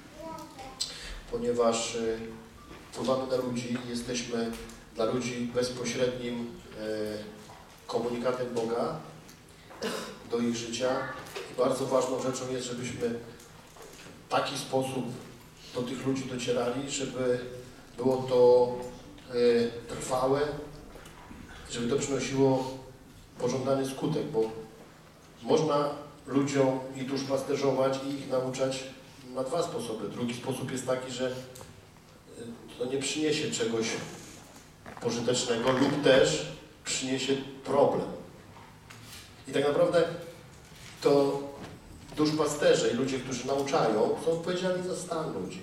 ponieważ wpływamy na ludzi, jesteśmy dla ludzi bezpośrednim komunikatem Boga do ich życia i bardzo ważną rzeczą jest, żebyśmy w taki sposób do tych ludzi docierali, żeby było to trwałe, żeby to przynosiło pożądany skutek, bo można ludziom i duszpasterzować i ich nauczać na dwa sposoby. Drugi sposób jest taki, że to nie przyniesie czegoś pożytecznego lub też przyniesie problem. I tak naprawdę to duszpasterze i ludzie, którzy nauczają, są odpowiedzialni za stan ludzi.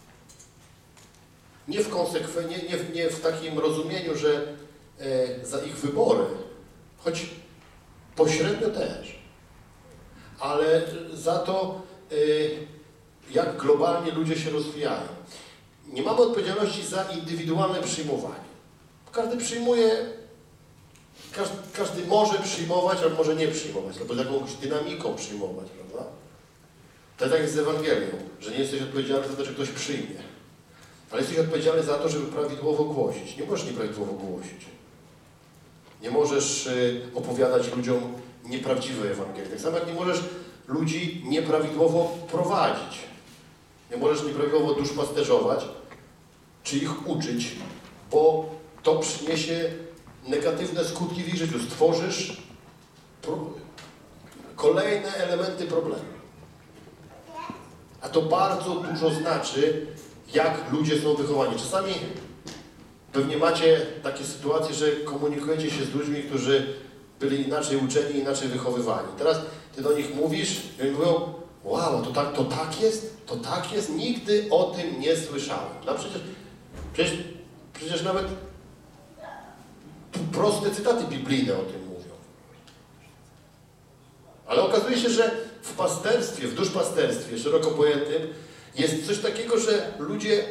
Nie w konsekwencji, nie, nie, nie w takim rozumieniu, że e, za ich wybory, choć pośrednio też, ale za to, e, jak globalnie ludzie się rozwijają. Nie mamy odpowiedzialności za indywidualne przyjmowanie. Każdy przyjmuje, każdy, każdy może przyjmować, albo może nie przyjmować, albo z jakąś dynamiką przyjmować, prawda? To jest tak jak z Ewangelią, że nie jesteś odpowiedzialny za to, że ktoś przyjmie. Ale jesteś odpowiedzialny za to, żeby prawidłowo głosić. Nie możesz nieprawidłowo głosić. Nie możesz y, opowiadać ludziom nieprawdziwej Ewangelii. Tak samo jak nie możesz ludzi nieprawidłowo prowadzić. Nie możesz nieprawidłowo duszpasterzować, czy ich uczyć, bo to przyniesie negatywne skutki w ich życiu. Stworzysz kolejne elementy problemu. A to bardzo dużo znaczy, jak ludzie są wychowani. Czasami pewnie macie takie sytuacje, że komunikujecie się z ludźmi, którzy byli inaczej uczeni, inaczej wychowywani. Teraz ty do nich mówisz i oni mówią, wow, to tak, to tak jest? To tak jest? Nigdy o tym nie słyszałem. No przecież, przecież, przecież nawet proste cytaty biblijne o tym mówią. Ale okazuje się, że w pasterstwie, w duszpasterstwie szeroko pojętym jest coś takiego, że ludzie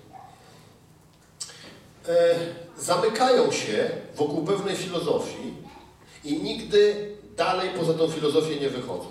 e, zamykają się wokół pewnej filozofii i nigdy dalej poza tą filozofię nie wychodzą.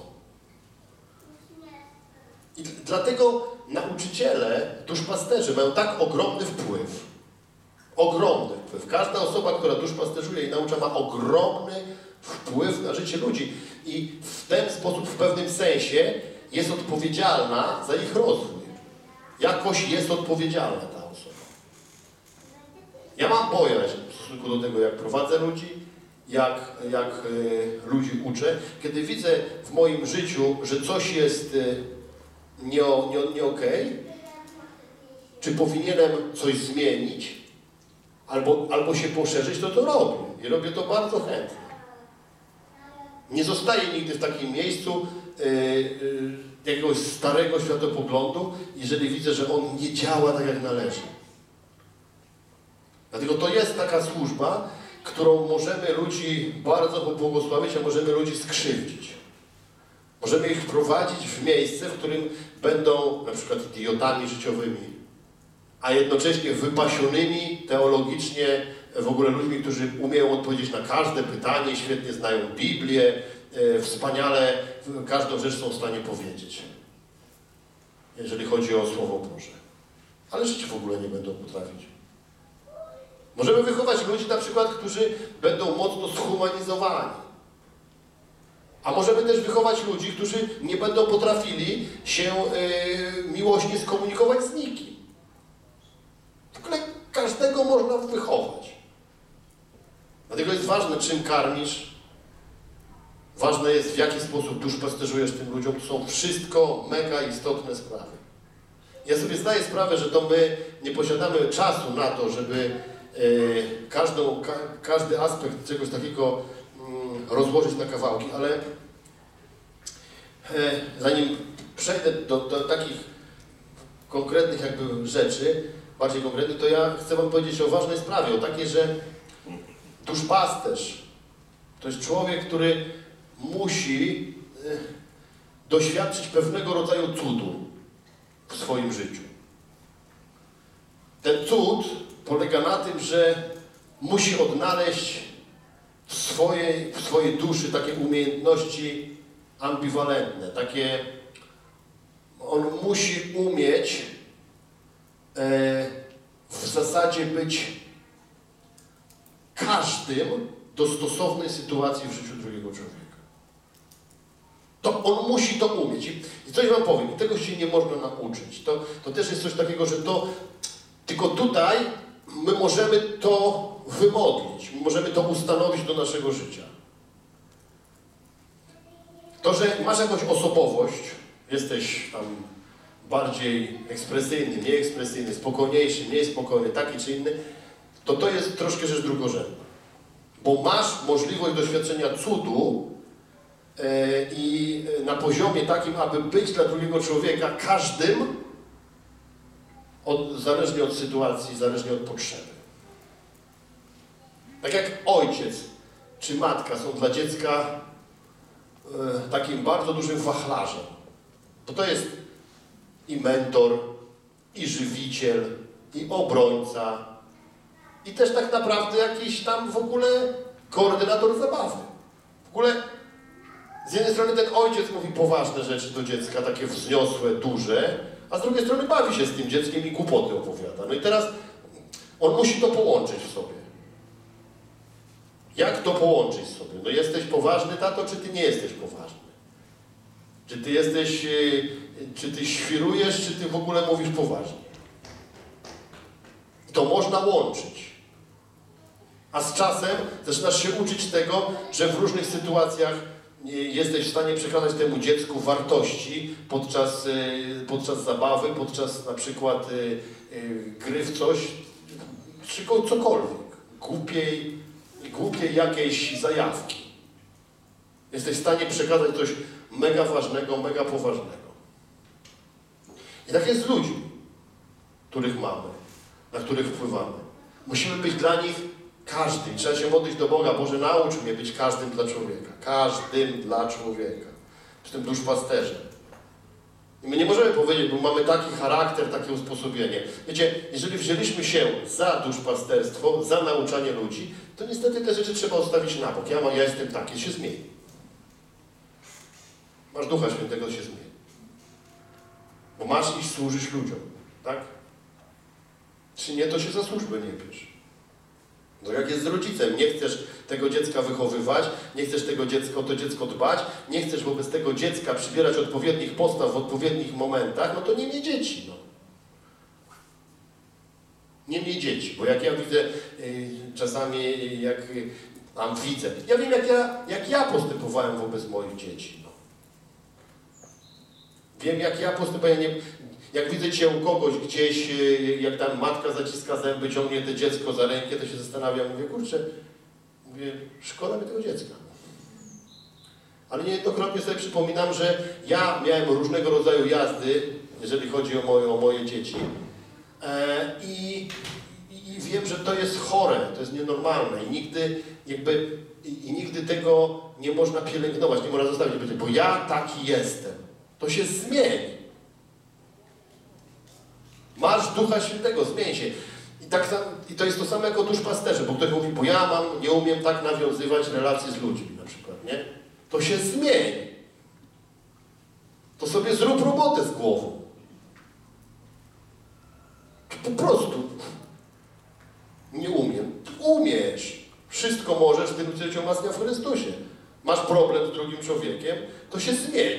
I dlatego nauczyciele, duszpasterze mają tak ogromny wpływ. Ogromny wpływ. Każda osoba, która duszpasterzuje i naucza, ma ogromny wpływ na życie ludzi. I w ten sposób, w pewnym sensie, jest odpowiedzialna za ich rozwój. Jakoś jest odpowiedzialna ta osoba. Ja mam bojaźń w stosunku do tego, jak prowadzę ludzi, jak, jak y, ludzi uczę. Kiedy widzę w moim życiu, że coś jest y, nie, nie, nie okej, czy powinienem coś zmienić, albo, albo się poszerzyć, to to robię. I robię to bardzo chętnie. Nie zostaję nigdy w takim miejscu yy, yy, jakiegoś starego światopoglądu, jeżeli widzę, że on nie działa tak, jak należy. Dlatego to jest taka służba, którą możemy ludzi bardzo pobłogosławić, a możemy ludzi skrzywdzić. Możemy ich wprowadzić w miejsce, w którym będą na przykład idiotami życiowymi, a jednocześnie wypasionymi teologicznie w ogóle ludźmi, którzy umieją odpowiedzieć na każde pytanie, świetnie znają Biblię, e, wspaniale każdą rzecz są w stanie powiedzieć, jeżeli chodzi o Słowo Boże. Ale żyć w ogóle nie będą potrafić. Możemy wychować ludzi na przykład, którzy będą mocno zhumanizowani. A możemy też wychować ludzi, którzy nie będą potrafili się e, miłośnie skomunikować z nikim. W ogóle każdego można wychować. Dlatego jest ważne, czym karmisz. Ważne jest, w jaki sposób duszpasterzujesz tym ludziom. To są wszystko mega istotne sprawy. Ja sobie zdaję sprawę, że to my nie posiadamy czasu na to, żeby e, każdą, ka, każdy aspekt czegoś takiego mm, rozłożyć na kawałki, ale e, zanim przejdę do, do takich konkretnych jakby rzeczy, bardziej konkretnych, to ja chcę wam powiedzieć o ważnej sprawie, o takiej, że duszpasterz to jest człowiek, który musi y, doświadczyć pewnego rodzaju cudu w swoim życiu. Ten cud polega na tym, że musi odnaleźć w swojej, w swojej duszy takie umiejętności ambiwalentne, takie... On musi umieć e, w zasadzie być każdym do stosownej sytuacji w życiu drugiego człowieka. To on musi to umieć. I, i coś wam powiem, i tego się nie można nauczyć. To, to też jest coś takiego, że to tylko tutaj my możemy to wymodlić, my możemy to ustanowić do naszego życia. To, że masz jakąś osobowość, jesteś tam bardziej ekspresyjny, mniej ekspresyjny, spokojniejszy, mniej spokojny, taki czy inny, to to jest troszkę rzecz drugorzędna. Bo masz możliwość doświadczenia cudu yy, i na poziomie takim, aby być dla drugiego człowieka każdym, od, zależnie od sytuacji, zależnie od potrzeby. Tak jak ojciec czy matka są dla dziecka yy, takim bardzo dużym wachlarzem. Bo to jest i mentor, i żywiciel, i obrońca, i też tak naprawdę jakiś tam w ogóle koordynator zabawy. W ogóle z jednej strony ten ojciec mówi poważne rzeczy do dziecka, takie wzniosłe, duże, a z drugiej strony bawi się z tym dzieckiem i głupoty opowiada. No i teraz on musi to połączyć w sobie. Jak to połączyć sobie? No jesteś poważny, tato, czy ty nie jesteś poważny? Czy ty jesteś, czy ty świrujesz, czy ty w ogóle mówisz poważnie? To można łączyć. A z czasem zaczynasz się uczyć tego, że w różnych sytuacjach jesteś w stanie przekazać temu dziecku wartości podczas, podczas zabawy, podczas na przykład gry w coś, czy cokolwiek, głupiej, głupiej jakiejś zajawki. Jesteś w stanie przekazać coś mega ważnego, mega poważnego. I tak jest z ludźmi, których mamy, na których wpływamy. Musimy być dla nich każdy. I trzeba się modlić do Boga. Boże, naucz mnie być każdym dla człowieka. Każdym dla człowieka. Przy tym duszpasterzem. I my nie możemy powiedzieć, bo mamy taki charakter, takie usposobienie. Wiecie, jeżeli wzięliśmy się za duszpasterstwo, za nauczanie ludzi, to niestety te rzeczy trzeba odstawić na bok. Ja, ja jestem taki, się zmieni. Masz Ducha Świętego, się zmieni. Bo masz iść służyć ludziom, tak? Czy nie, to się za służbę nie bierz. No jak jest z rodzicem, nie chcesz tego dziecka wychowywać, nie chcesz tego dziecka, o to dziecko dbać, nie chcesz wobec tego dziecka przybierać odpowiednich postaw w odpowiednich momentach, no to nie miej dzieci, no. Nie miej dzieci, bo jak ja widzę yy, czasami, jak yy, tam widzę, ja wiem jak ja, jak ja postępowałem wobec moich dzieci, no. Wiem jak ja postępowałem, nie, jak widzę cię u kogoś gdzieś, jak tam matka zaciska zęby, ciągnie to dziecko za rękę, to się zastanawiam, mówię, kurczę, mówię, szkoda mi tego dziecka. Ale niejednokrotnie sobie przypominam, że ja miałem różnego rodzaju jazdy, jeżeli chodzi o moje, o moje dzieci. E, i, I wiem, że to jest chore, to jest nienormalne i nigdy jakby, i, i nigdy tego nie można pielęgnować, nie można zostawić, bo ja taki jestem. To się zmieni. Masz Ducha Świętego, zmień się. I, tak, I to jest to samo jako duszpasterze, bo ktoś mówi, bo ja mam, nie umiem tak nawiązywać relacji z ludźmi na przykład, nie? To się zmieni. To sobie zrób robotę z głową. Po prostu. Nie umiem. Umiesz. Wszystko możesz tym, co cię umacnia w Chrystusie. Masz problem z drugim człowiekiem, to się zmieni.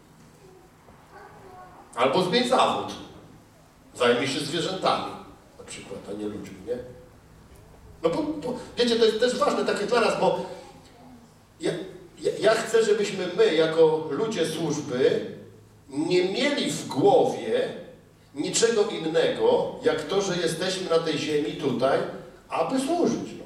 Albo zmień zawód. Zajmij się zwierzętami, na przykład, a nie ludźmi, nie? No bo, bo wiecie, to jest też ważne takie dla nas, bo ja, ja, ja chcę, żebyśmy my, jako ludzie służby, nie mieli w głowie niczego innego, jak to, że jesteśmy na tej ziemi tutaj, aby służyć. No.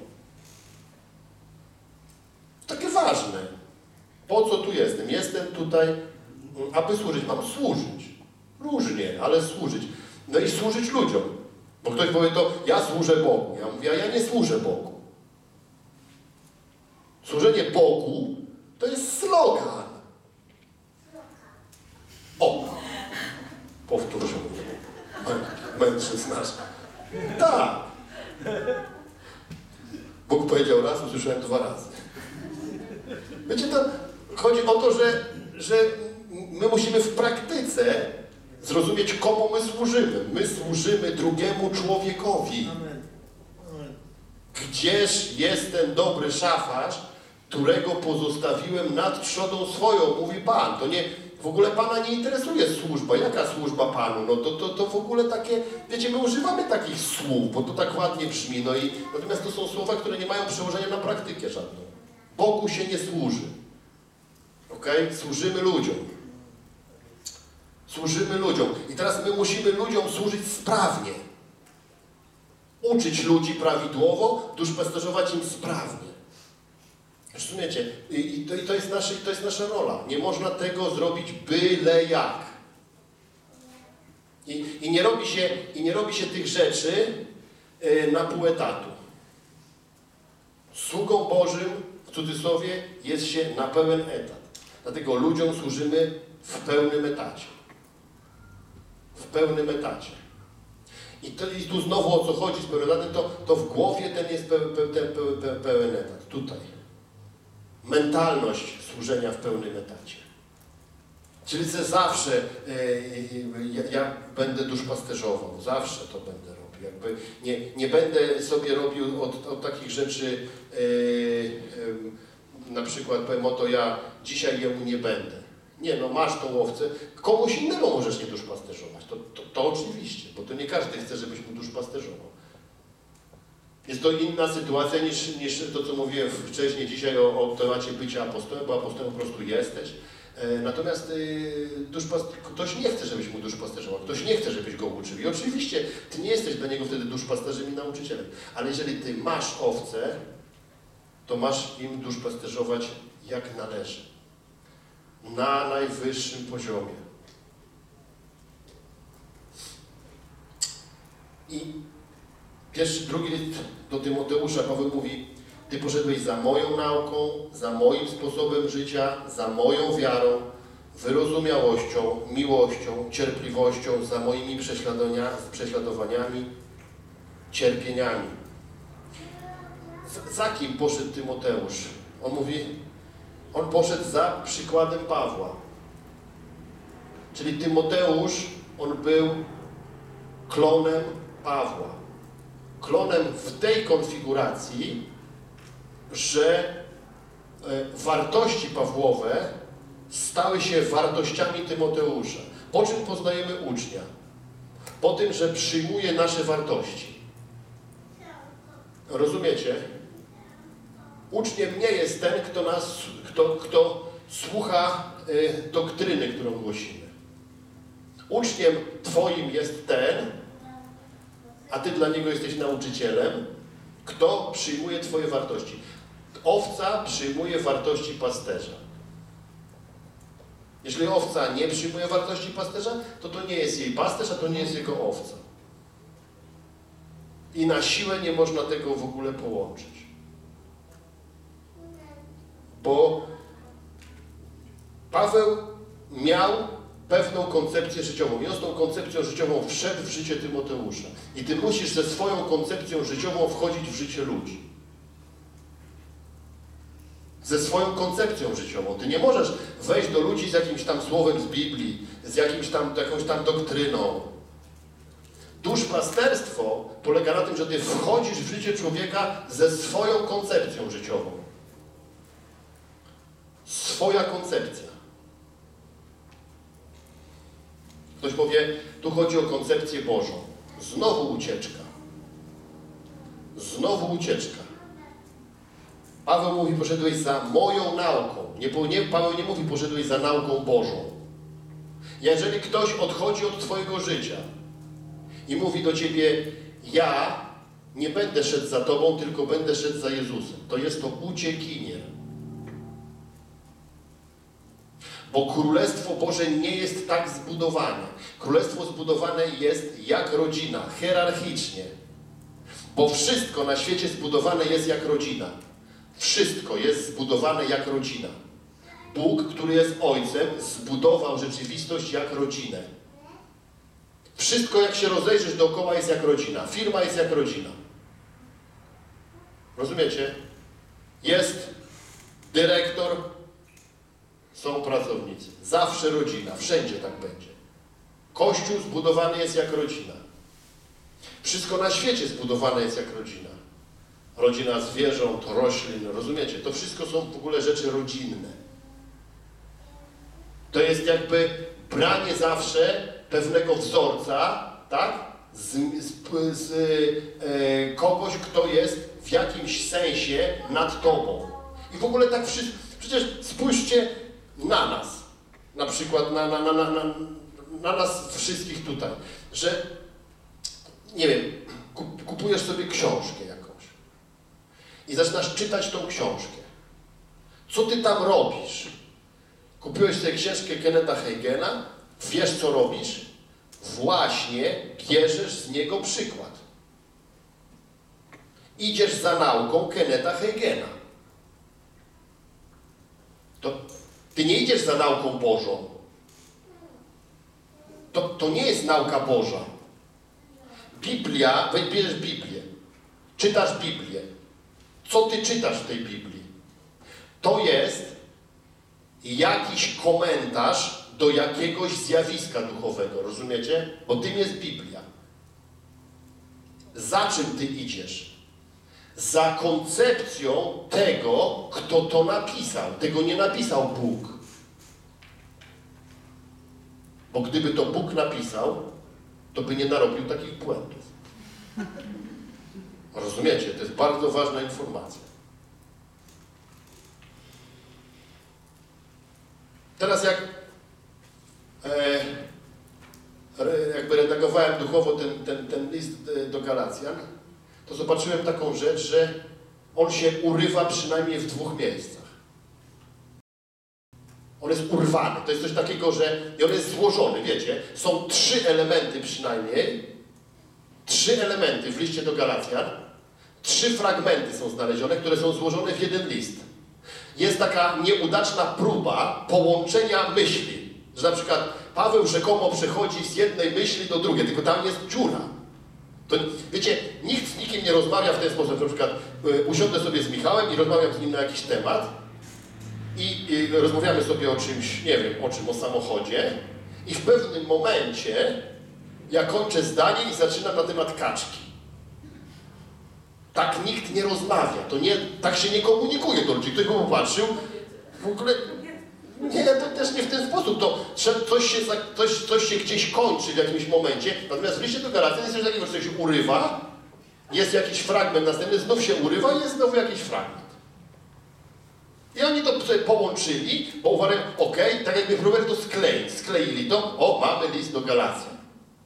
Takie ważne. Po co tu jestem? Jestem tutaj, aby służyć. Mam służyć. Różnie, ale służyć. No i służyć ludziom. Bo ktoś powie to, ja służę Bogu. Ja mówię, a ja nie służę Bogu. Służenie Bogu to jest slogan. O! Powtórzę. Mędrzyzn nasz. Tak. Bóg powiedział raz, usłyszałem dwa razy. Wiecie, to chodzi o to, że, że my musimy w praktyce zrozumieć, komu my służymy. My służymy drugiemu człowiekowi. Gdzież jest ten dobry szafarz, którego pozostawiłem nad trzodą swoją, mówi Pan. To nie, w ogóle Pana nie interesuje służba. Jaka służba Panu? No to, to, to w ogóle takie, wiecie, my używamy takich słów, bo to tak ładnie brzmi. No i natomiast to są słowa, które nie mają przełożenia na praktykę żadną. Bogu się nie służy. Okej? Okay? Służymy ludziom. Służymy ludziom. I teraz my musimy ludziom służyć sprawnie. Uczyć ludzi prawidłowo, duszpasterzować im sprawnie. Rozumiecie? I, i, to, i to, jest nasze, to jest nasza rola. Nie można tego zrobić byle jak. I, i, nie, robi się, i nie robi się tych rzeczy yy, na pół etatu. Sługą Bożym, w cudzysłowie, jest się na pełen etat. Dlatego ludziom służymy w pełnym etacie. W pełnym etacie. I, to, i tu znowu o co chodzi z pełnym etatem, to, to w głowie ten jest peł, peł, ten peł, peł, pełen etat. Tutaj. Mentalność służenia w pełnym etacie. Czyli że zawsze e, ja, ja będę duszpasterzował. Zawsze to będę robił. Jakby nie, nie będę sobie robił od, od takich rzeczy e, e, na przykład powiem, oto ja dzisiaj jemu nie będę. Nie, no masz tą owcę, komuś innemu możesz nie duszpasterzować. To, to, to oczywiście, bo to nie każdy chce, żebyś mu duszpasterzował. Jest to inna sytuacja niż, niż to, co mówiłem wcześniej dzisiaj o, o temacie bycia apostołem, bo apostołem po prostu jesteś. E, natomiast e, duszpast... ktoś nie chce, żebyś mu duszpasterzował, ktoś nie chce, żebyś go uczył. I oczywiście ty nie jesteś dla niego wtedy duszpasterzem i nauczycielem. Ale jeżeli ty masz owce, to masz im duszpasterzować jak należy. Na najwyższym poziomie. I pierwszy, drugi list do Tymoteusza, Paweł mówi: ty poszedłeś za moją nauką, za moim sposobem życia, za moją wiarą, wyrozumiałością, miłością, cierpliwością, za moimi prześladowaniami, cierpieniami. Za kim poszedł Tymoteusz? On mówi, on poszedł za przykładem Pawła. Czyli Tymoteusz, on był klonem Pawła. Klonem w tej konfiguracji, że wartości Pawłowe stały się wartościami Tymoteusza. Po czym poznajemy ucznia? Po tym, że przyjmuje nasze wartości. Rozumiecie? Uczniem nie jest ten, kto, nas, kto, kto słucha y, doktryny, którą głosimy. Uczniem twoim jest ten, a ty dla niego jesteś nauczycielem, kto przyjmuje twoje wartości. Owca przyjmuje wartości pasterza. Jeżeli owca nie przyjmuje wartości pasterza, to to nie jest jej pasterz, a to nie jest jego owca. I na siłę nie można tego w ogóle połączyć. Bo Paweł miał pewną koncepcję życiową i on z tą koncepcją życiową wszedł w życie Tymoteusza. I ty musisz ze swoją koncepcją życiową wchodzić w życie ludzi. Ze swoją koncepcją życiową. Ty nie możesz wejść do ludzi z jakimś tam słowem z Biblii, z jakimś tam, jakąś tam doktryną. Duszpasterstwo polega na tym, że ty wchodzisz w życie człowieka ze swoją koncepcją życiową. Swoja koncepcja. Ktoś powie, tu chodzi o koncepcję Bożą. Znowu ucieczka. Znowu ucieczka. Paweł mówi, poszedłeś za moją nauką. Nie, nie, Paweł nie mówi, poszedłeś za nauką Bożą. Jeżeli ktoś odchodzi od twojego życia i mówi do ciebie, ja nie będę szedł za tobą, tylko będę szedł za Jezusem, to jest to uciekinier. Bo Królestwo Boże nie jest tak zbudowane. Królestwo zbudowane jest jak rodzina, hierarchicznie. Bo wszystko na świecie zbudowane jest jak rodzina. Wszystko jest zbudowane jak rodzina. Bóg, który jest Ojcem, zbudował rzeczywistość jak rodzinę. Wszystko, jak się rozejrzysz dookoła, jest jak rodzina. Firma jest jak rodzina. Rozumiecie? Jest dyrektor, są pracownicy. Zawsze rodzina. Wszędzie tak będzie. Kościół zbudowany jest jak rodzina. Wszystko na świecie zbudowane jest jak rodzina. Rodzina zwierząt, roślin, rozumiecie? To wszystko są w ogóle rzeczy rodzinne. To jest jakby branie zawsze pewnego wzorca, tak? Z, z, z e, kogoś, kto jest w jakimś sensie nad tobą. I w ogóle tak wszystko. Przecież spójrzcie na nas. Na przykład na, na, na, na, na, na nas wszystkich tutaj. Że, nie wiem, kupujesz sobie książkę jakąś. I zaczynasz czytać tą książkę. Co ty tam robisz? Kupiłeś sobie książkę Kennetha Hagina, wiesz co robisz? Właśnie bierzesz z niego przykład. Idziesz za nauką Kennetha Hagina. To ty nie idziesz za nauką Bożą. To, to nie jest nauka Boża. Biblia, bierzesz Biblię. Czytasz Biblię. Co ty czytasz w tej Biblii? To jest jakiś komentarz do jakiegoś zjawiska duchowego, rozumiecie? Bo tym jest Biblia. Za czym ty idziesz? Za koncepcją tego, kto to napisał. Tego nie napisał Bóg. Bo gdyby to Bóg napisał, to by nie narobił takich błędów. Rozumiecie? To jest bardzo ważna informacja. Teraz jak e, jakby redagowałem duchowo ten, ten, ten list do Galacjan, to zobaczyłem taką rzecz, że on się urywa przynajmniej w dwóch miejscach. On jest urwany. To jest coś takiego, że i on jest złożony, wiecie. Są trzy elementy przynajmniej, trzy elementy w liście do Galacjan, trzy fragmenty są znalezione, które są złożone w jeden list. Jest taka nieudaczna próba połączenia myśli, że na przykład Paweł rzekomo przechodzi z jednej myśli do drugiej, tylko tam jest dziura. To, wiecie, nikt z nikim nie rozmawia w ten sposób, na przykład y, usiądę sobie z Michałem i rozmawiam z nim na jakiś temat i, i rozmawiamy sobie o czymś, nie wiem, o czym, o samochodzie i w pewnym momencie ja kończę zdanie i zaczynam na temat kaczki. Tak nikt nie rozmawia, to nie, tak się nie komunikuje do ludzi. Ktoś by popatrzył, w ogóle nie, to też nie w ten sposób. To coś się, coś, coś się gdzieś kończy w jakimś momencie, natomiast w liście do Galacjan jest coś takiego, że coś się urywa, jest jakiś fragment, następny znów się urywa i jest znowu jakiś fragment. I oni to sobie połączyli, bo uważają, okej, okay, tak jakby próbowali to skleić, skleili to, o, mamy list do Galacjan.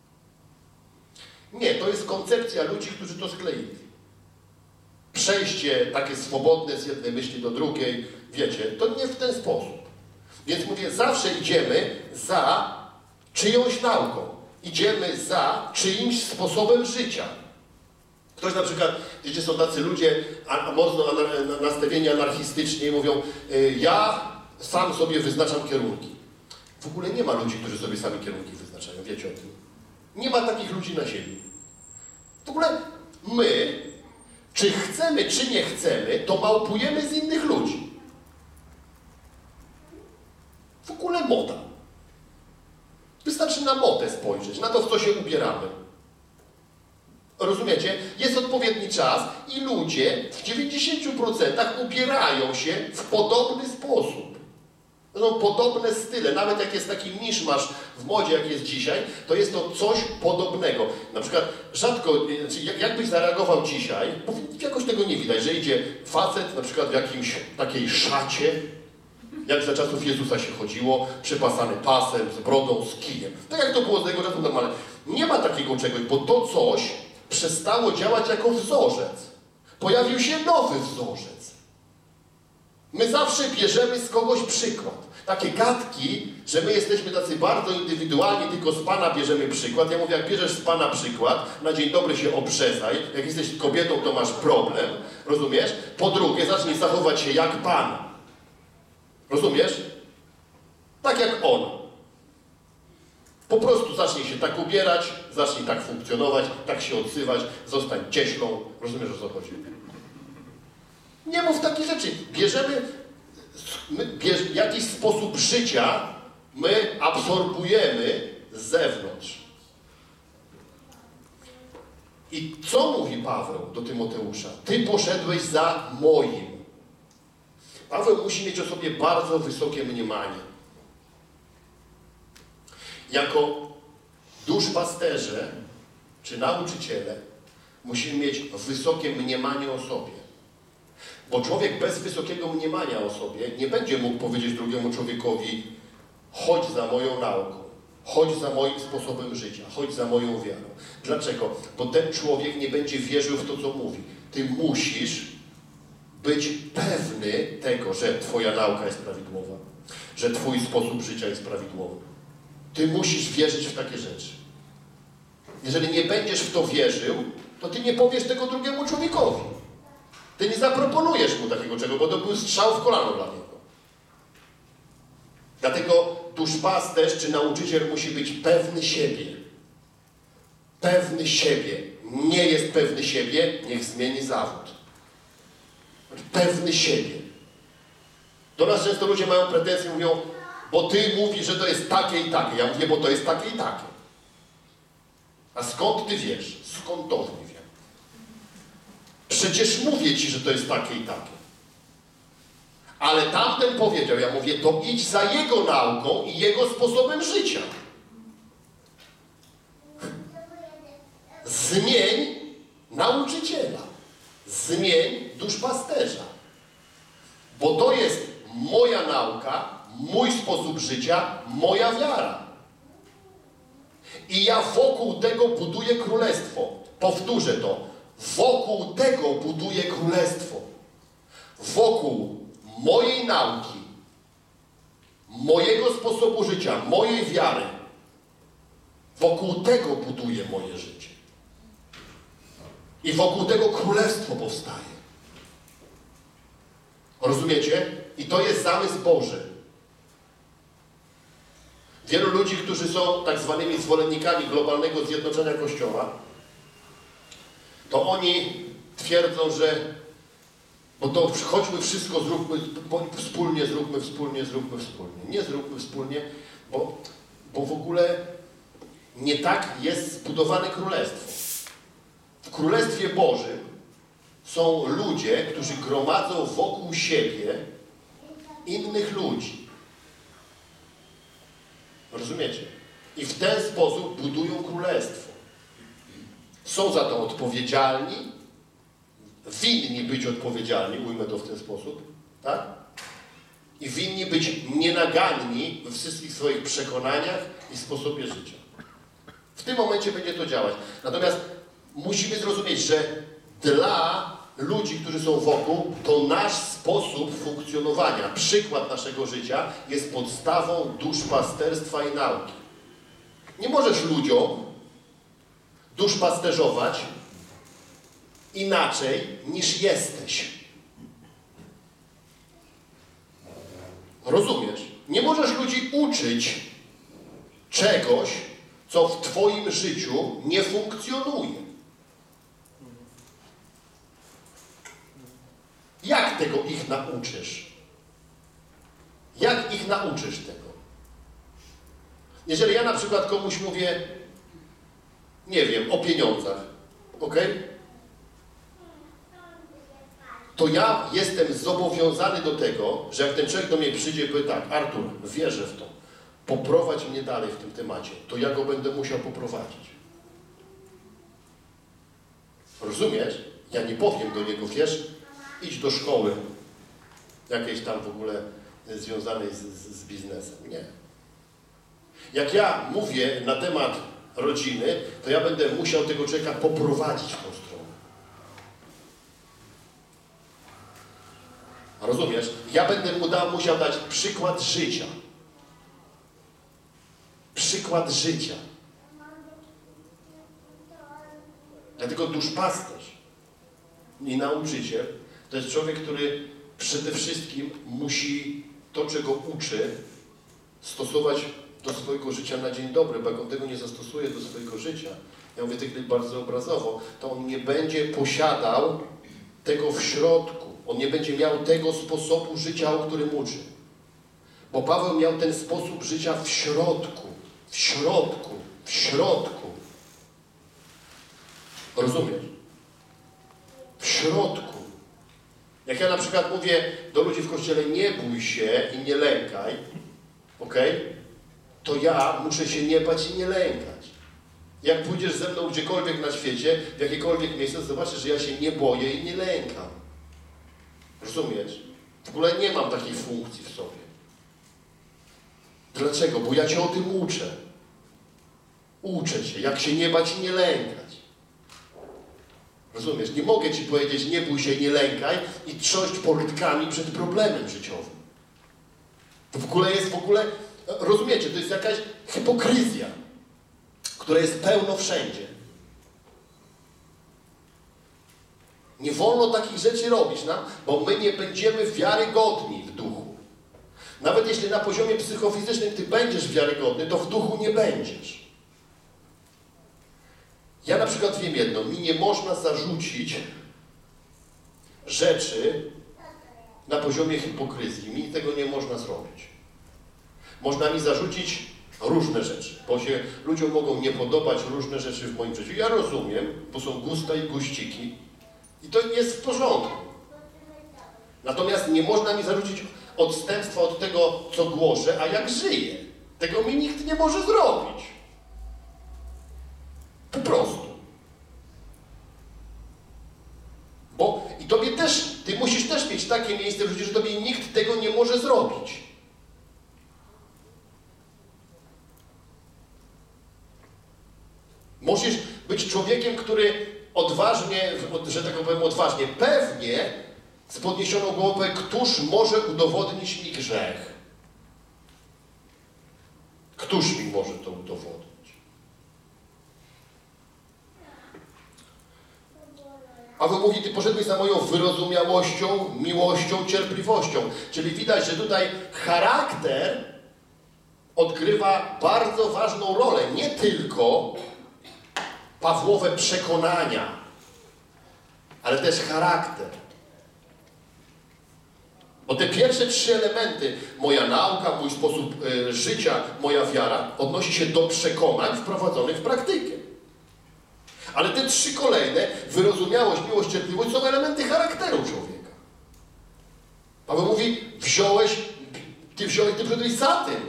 Nie, to jest koncepcja ludzi, którzy to skleili. Przejście takie swobodne z jednej myśli do drugiej, wiecie, to nie w ten sposób. Więc mówię, zawsze idziemy za czyjąś nauką. Idziemy za czyimś sposobem życia. Ktoś na przykład, wiecie, są tacy ludzie a, mocno anar nastawieni anarchistycznie i mówią, y, ja sam sobie wyznaczam kierunki. W ogóle nie ma ludzi, którzy sobie sami kierunki wyznaczają, wiecie o tym. Nie ma takich ludzi na ziemi. W ogóle my, czy chcemy, czy nie chcemy, to małpujemy z innych ludzi. W ogóle moda. Wystarczy na modę spojrzeć, na to, w co się ubieramy. Rozumiecie? Jest odpowiedni czas i ludzie w dziewięćdziesięciu procentach ubierają się w podobny sposób. To są podobne style. Nawet jak jest taki miszmasz w modzie, jak jest dzisiaj, to jest to coś podobnego. Na przykład rzadko, jakbyś zareagował dzisiaj, bo jakoś tego nie widać, że idzie facet na przykład w jakimś takiej szacie, jak za czasów Jezusa się chodziło, przypasany pasem, z brodą, z kijem. Tak jak to było z tego czasu normalne. Nie ma takiego czegoś, bo to coś przestało działać jako wzorzec. Pojawił się nowy wzorzec. My zawsze bierzemy z kogoś przykład. Takie gadki, że my jesteśmy tacy bardzo indywidualni, tylko z Pana bierzemy przykład. Ja mówię, jak bierzesz z Pana przykład, na dzień dobry się obrzezaj. Jak jesteś kobietą, to masz problem. Rozumiesz? Po drugie, zacznij zachować się jak Pan. Rozumiesz? Tak jak On. Po prostu zacznij się tak ubierać, zacznij tak funkcjonować, tak się odzywać, zostań cieślą. Rozumiesz, o co chodzi? Nie mów takich rzeczy. Bierzemy my, bierz, jakiś sposób życia, my absorbujemy z zewnątrz. I co mówi Paweł do Tymoteusza? Ty poszedłeś za moim. Paweł musi mieć o sobie bardzo wysokie mniemanie. Jako duszpasterze czy nauczyciele musimy mieć wysokie mniemanie o sobie. Bo człowiek bez wysokiego mniemania o sobie nie będzie mógł powiedzieć drugiemu człowiekowi: chodź za moją nauką, chodź za moim sposobem życia, chodź za moją wiarą. Dlaczego? Bo ten człowiek nie będzie wierzył w to, co mówi. Ty musisz być pewny tego, że twoja nauka jest prawidłowa, że twój sposób życia jest prawidłowy. Ty musisz wierzyć w takie rzeczy. Jeżeli nie będziesz w to wierzył, to ty nie powiesz tego drugiemu człowiekowi. Ty nie zaproponujesz mu takiego czegoś, bo to był strzał w kolano dla niego. Dlatego duszpasterz czy nauczyciel musi być pewny siebie. Pewny siebie. Nie jest pewny siebie, niech zmieni zawód. Pewny siebie. Do nas często ludzie mają pretensje, mówią: bo ty mówisz, że to jest takie i takie. Ja mówię, bo to jest takie i takie. A skąd ty wiesz? Skąd to nie wiem? Przecież mówię ci, że to jest takie i takie. Ale tamten powiedział, ja mówię, to idź za jego nauką i jego sposobem życia. Zmień nauczyciela. mój sposób życia, moja wiara. I ja wokół tego buduję królestwo. Powtórzę to. Wokół tego buduję królestwo. Wokół mojej nauki, mojego sposobu życia, mojej wiary. Wokół tego buduję moje życie. I wokół tego królestwo powstaje. Rozumiecie? I to jest zamysł Boży. Wielu ludzi, którzy są tak zwanymi zwolennikami globalnego zjednoczenia Kościoła, to oni twierdzą, że bo to chodźmy wszystko, zróbmy wspólnie, zróbmy wspólnie, zróbmy wspólnie. Nie zróbmy wspólnie, bo, bo w ogóle nie tak jest zbudowane królestwo. W Królestwie Bożym są ludzie, którzy gromadzą wokół siebie innych ludzi. Rozumiecie? I w ten sposób budują królestwo. Są za to odpowiedzialni, winni być odpowiedzialni, ujmę to w ten sposób, tak? I winni być nienaganni we wszystkich swoich przekonaniach i sposobie życia. W tym momencie będzie to działać. Natomiast musimy zrozumieć, że dla ludzi, którzy są wokół, to nasz sposób funkcjonowania, przykład naszego życia jest podstawą duszpasterstwa i nauki. Nie możesz ludziom duszpasterzować inaczej niż jesteś. Rozumiesz? Nie możesz ludzi uczyć czegoś, co w twoim życiu nie funkcjonuje. Jak tego ich nauczysz? Jak ich nauczysz tego? Jeżeli ja na przykład komuś mówię, nie wiem, o pieniądzach, ok? To ja jestem zobowiązany do tego, że jak ten człowiek do mnie przyjdzie i powie tak, Artur, wierzę w to, poprowadź mnie dalej w tym temacie, to ja go będę musiał poprowadzić. Rozumiesz? Ja nie powiem do niego, wiesz, idź do szkoły jakiejś tam w ogóle związanej z, z, z biznesem. Nie. Jak ja mówię na temat rodziny, to ja będę musiał tego człowieka poprowadzić w tą stronę. Rozumiesz? Ja będę mu dał, musiał dać przykład życia. Przykład życia. Dlatego duszpasterz i nauczyciel to jest człowiek, który przede wszystkim musi to, czego uczy, stosować do swojego życia na dzień dobry, bo jak on tego nie zastosuje do swojego życia, ja mówię tak bardzo obrazowo, to on nie będzie posiadał tego w środku. On nie będzie miał tego sposobu życia, o którym uczy. Bo Paweł miał ten sposób życia w środku. W środku. W środku. Rozumiesz? W środku. Jak ja na przykład mówię do ludzi w kościele, nie bój się i nie lękaj, ok? To ja muszę się nie bać i nie lękać. Jak pójdziesz ze mną gdziekolwiek na świecie, w jakiekolwiek miejsce, zobaczysz, że ja się nie boję i nie lękam. Rozumiesz? W ogóle nie mam takiej funkcji w sobie. Dlaczego? Bo ja cię o tym uczę. Uczę cię, jak się nie bać i nie lękać. Rozumiesz? Nie mogę ci powiedzieć, nie bój się, nie lękaj i trząść portkami przed problemem życiowym. To w ogóle jest w ogóle, rozumiecie, to jest jakaś hipokryzja, która jest pełno wszędzie. Nie wolno takich rzeczy robić nam, bo my nie będziemy wiarygodni w duchu. Nawet jeśli na poziomie psychofizycznym ty będziesz wiarygodny, to w duchu nie będziesz. Ja na przykład wiem jedno, mi nie można zarzucić rzeczy na poziomie hipokryzji. Mi tego nie można zrobić. Można mi zarzucić różne rzeczy, bo się ludziom mogą nie podobać różne rzeczy w moim życiu. Ja rozumiem, bo są gusta i guściki i to jest w porządku. Natomiast nie można mi zarzucić odstępstwa od tego, co głoszę, a jak żyję. Tego mi nikt nie może zrobić. Po prostu. Bo i tobie też, ty musisz też mieć takie miejsce w życiu, że tobie nikt tego nie może zrobić. być człowiekiem, który odważnie, że tak powiem odważnie, pewnie z podniesioną głowę, któż może udowodnić mi grzech? Któż mi może to udowodnić? Paweł mówi, ty poszedłeś za moją wyrozumiałością, miłością, cierpliwością. Czyli widać, że tutaj charakter odgrywa bardzo ważną rolę. Nie tylko Pawłowe przekonania, ale też charakter. Bo te pierwsze trzy elementy, moja nauka, mój sposób y, życia, moja wiara, odnosi się do przekonań wprowadzonych w praktykę. Ale te trzy kolejne, wyrozumiałość, miłość, cierpliwość, są elementy charakteru człowieka. Paweł mówi, wziąłeś, ty wziąłeś, ty poszedłeś za tym.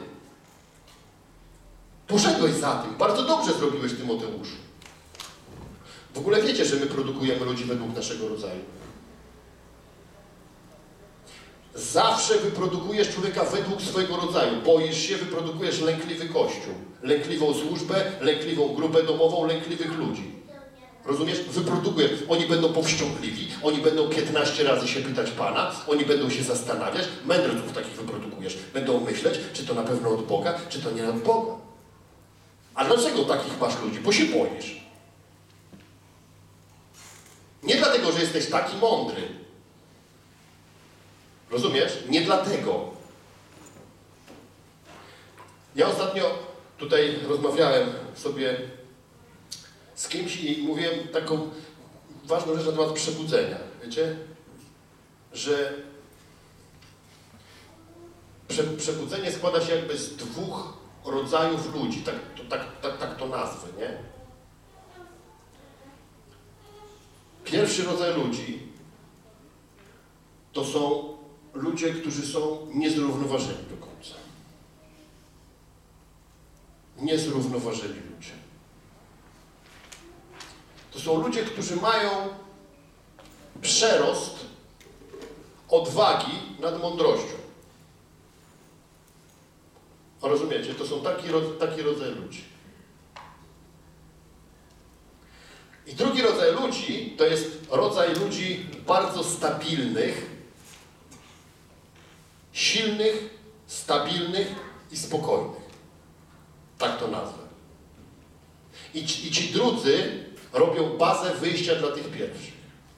Poszedłeś za tym. Bardzo dobrze zrobiłeś, Tymoteuszu. W ogóle wiecie, że my produkujemy ludzi według naszego rodzaju. Zawsze wyprodukujesz człowieka według swojego rodzaju. Boisz się, wyprodukujesz lękliwy kościół, lękliwą służbę, lękliwą grupę domową, lękliwych ludzi. Rozumiesz? Wyprodukujesz. Oni będą powściągliwi, oni będą piętnaście razy się pytać Pana, oni będą się zastanawiać, mędrców takich wyprodukujesz. Będą myśleć, czy to na pewno od Boga, czy to nie od Boga. A dlaczego takich masz ludzi? Bo się boisz. Nie dlatego, że jesteś taki mądry. Rozumiesz? Nie dlatego. Ja ostatnio tutaj rozmawiałem sobie z kimś i mówiłem taką ważną rzecz na temat przebudzenia. Wiecie? Że prze, przebudzenie składa się jakby z dwóch rodzajów ludzi. Tak to, tak, tak, tak to nazwę, nie? Pierwszy rodzaj ludzi to są ludzie, którzy są niezrównoważeni do końca. Niezrównoważeni ludzie. To są ludzie, którzy mają przerost odwagi nad mądrością. Rozumiecie? To są taki, taki rodzaj ludzi. I drugi rodzaj ludzi to jest rodzaj ludzi bardzo stabilnych, silnych, stabilnych i spokojnych. Tak to nazwę. I ci, i ci drudzy robią bazę wyjścia dla tych pierwszych.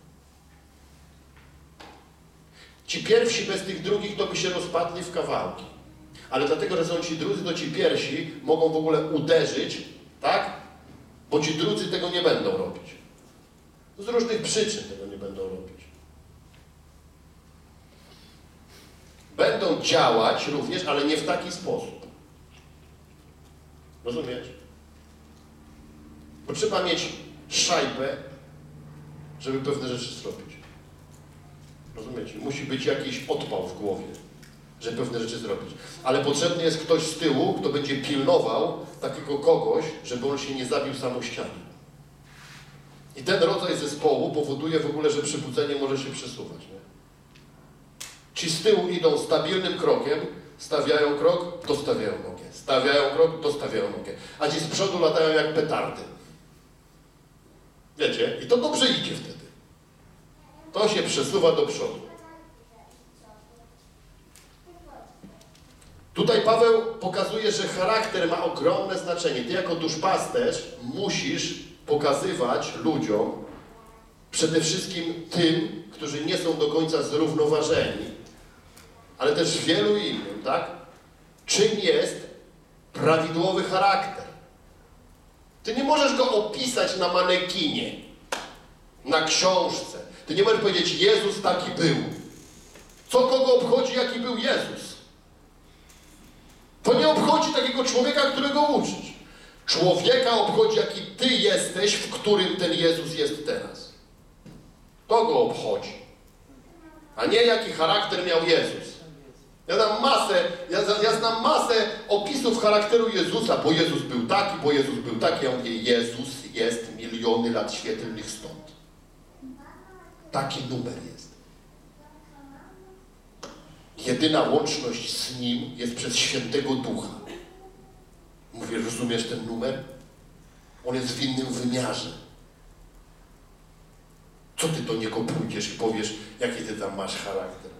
Ci pierwsi bez tych drugich to by się rozpadli w kawałki. Ale dlatego, że są ci drudzy, to ci pierwsi mogą w ogóle uderzyć, tak? Bo ci drudzy tego nie będą robić. Z różnych przyczyn tego nie będą robić. Będą działać również, ale nie w taki sposób. Rozumiesz? Bo trzeba mieć szajbę, żeby pewne rzeczy zrobić. Rozumiecie? Musi być jakiś odpał w głowie, żeby pewne rzeczy zrobić. Ale potrzebny jest ktoś z tyłu, kto będzie pilnował takiego kogoś, żeby on się nie zabił sam o ścianie. I ten rodzaj zespołu powoduje w ogóle, że przebudzenie może się przesuwać. Nie? Ci z tyłu idą stabilnym krokiem, stawiają krok, to stawiają nogę. Stawiają krok, to stawiają nogę. A ci z przodu latają jak petardy. Wiecie? I to dobrze idzie wtedy. To się przesuwa do przodu. Tutaj Paweł pokazuje, że charakter ma ogromne znaczenie. Ty jako duszpasterz musisz pokazywać ludziom, przede wszystkim tym, którzy nie są do końca zrównoważeni, ale też wielu innym, tak? Czym jest prawidłowy charakter? Ty nie możesz go opisać na manekinie, na książce. Ty nie możesz powiedzieć, Jezus taki był. Co kogo obchodzi, jaki był Jezus? To nie obchodzi takiego człowieka, którego uczysz. Człowieka obchodzi, jaki ty jesteś, w którym ten Jezus jest teraz. To go obchodzi. A nie jaki charakter miał Jezus. Ja znam masę, ja, ja znam masę opisów charakteru Jezusa, bo Jezus był taki, bo Jezus był taki. Ja mówię, Jezus jest miliony lat świetlnych stąd. Taki numer jest. Jedyna łączność z Nim jest przez Świętego Ducha. Mówię, rozumiesz ten numer? On jest w innym wymiarze. Co ty do niego pójdziesz i powiesz, jaki ty tam masz charakter?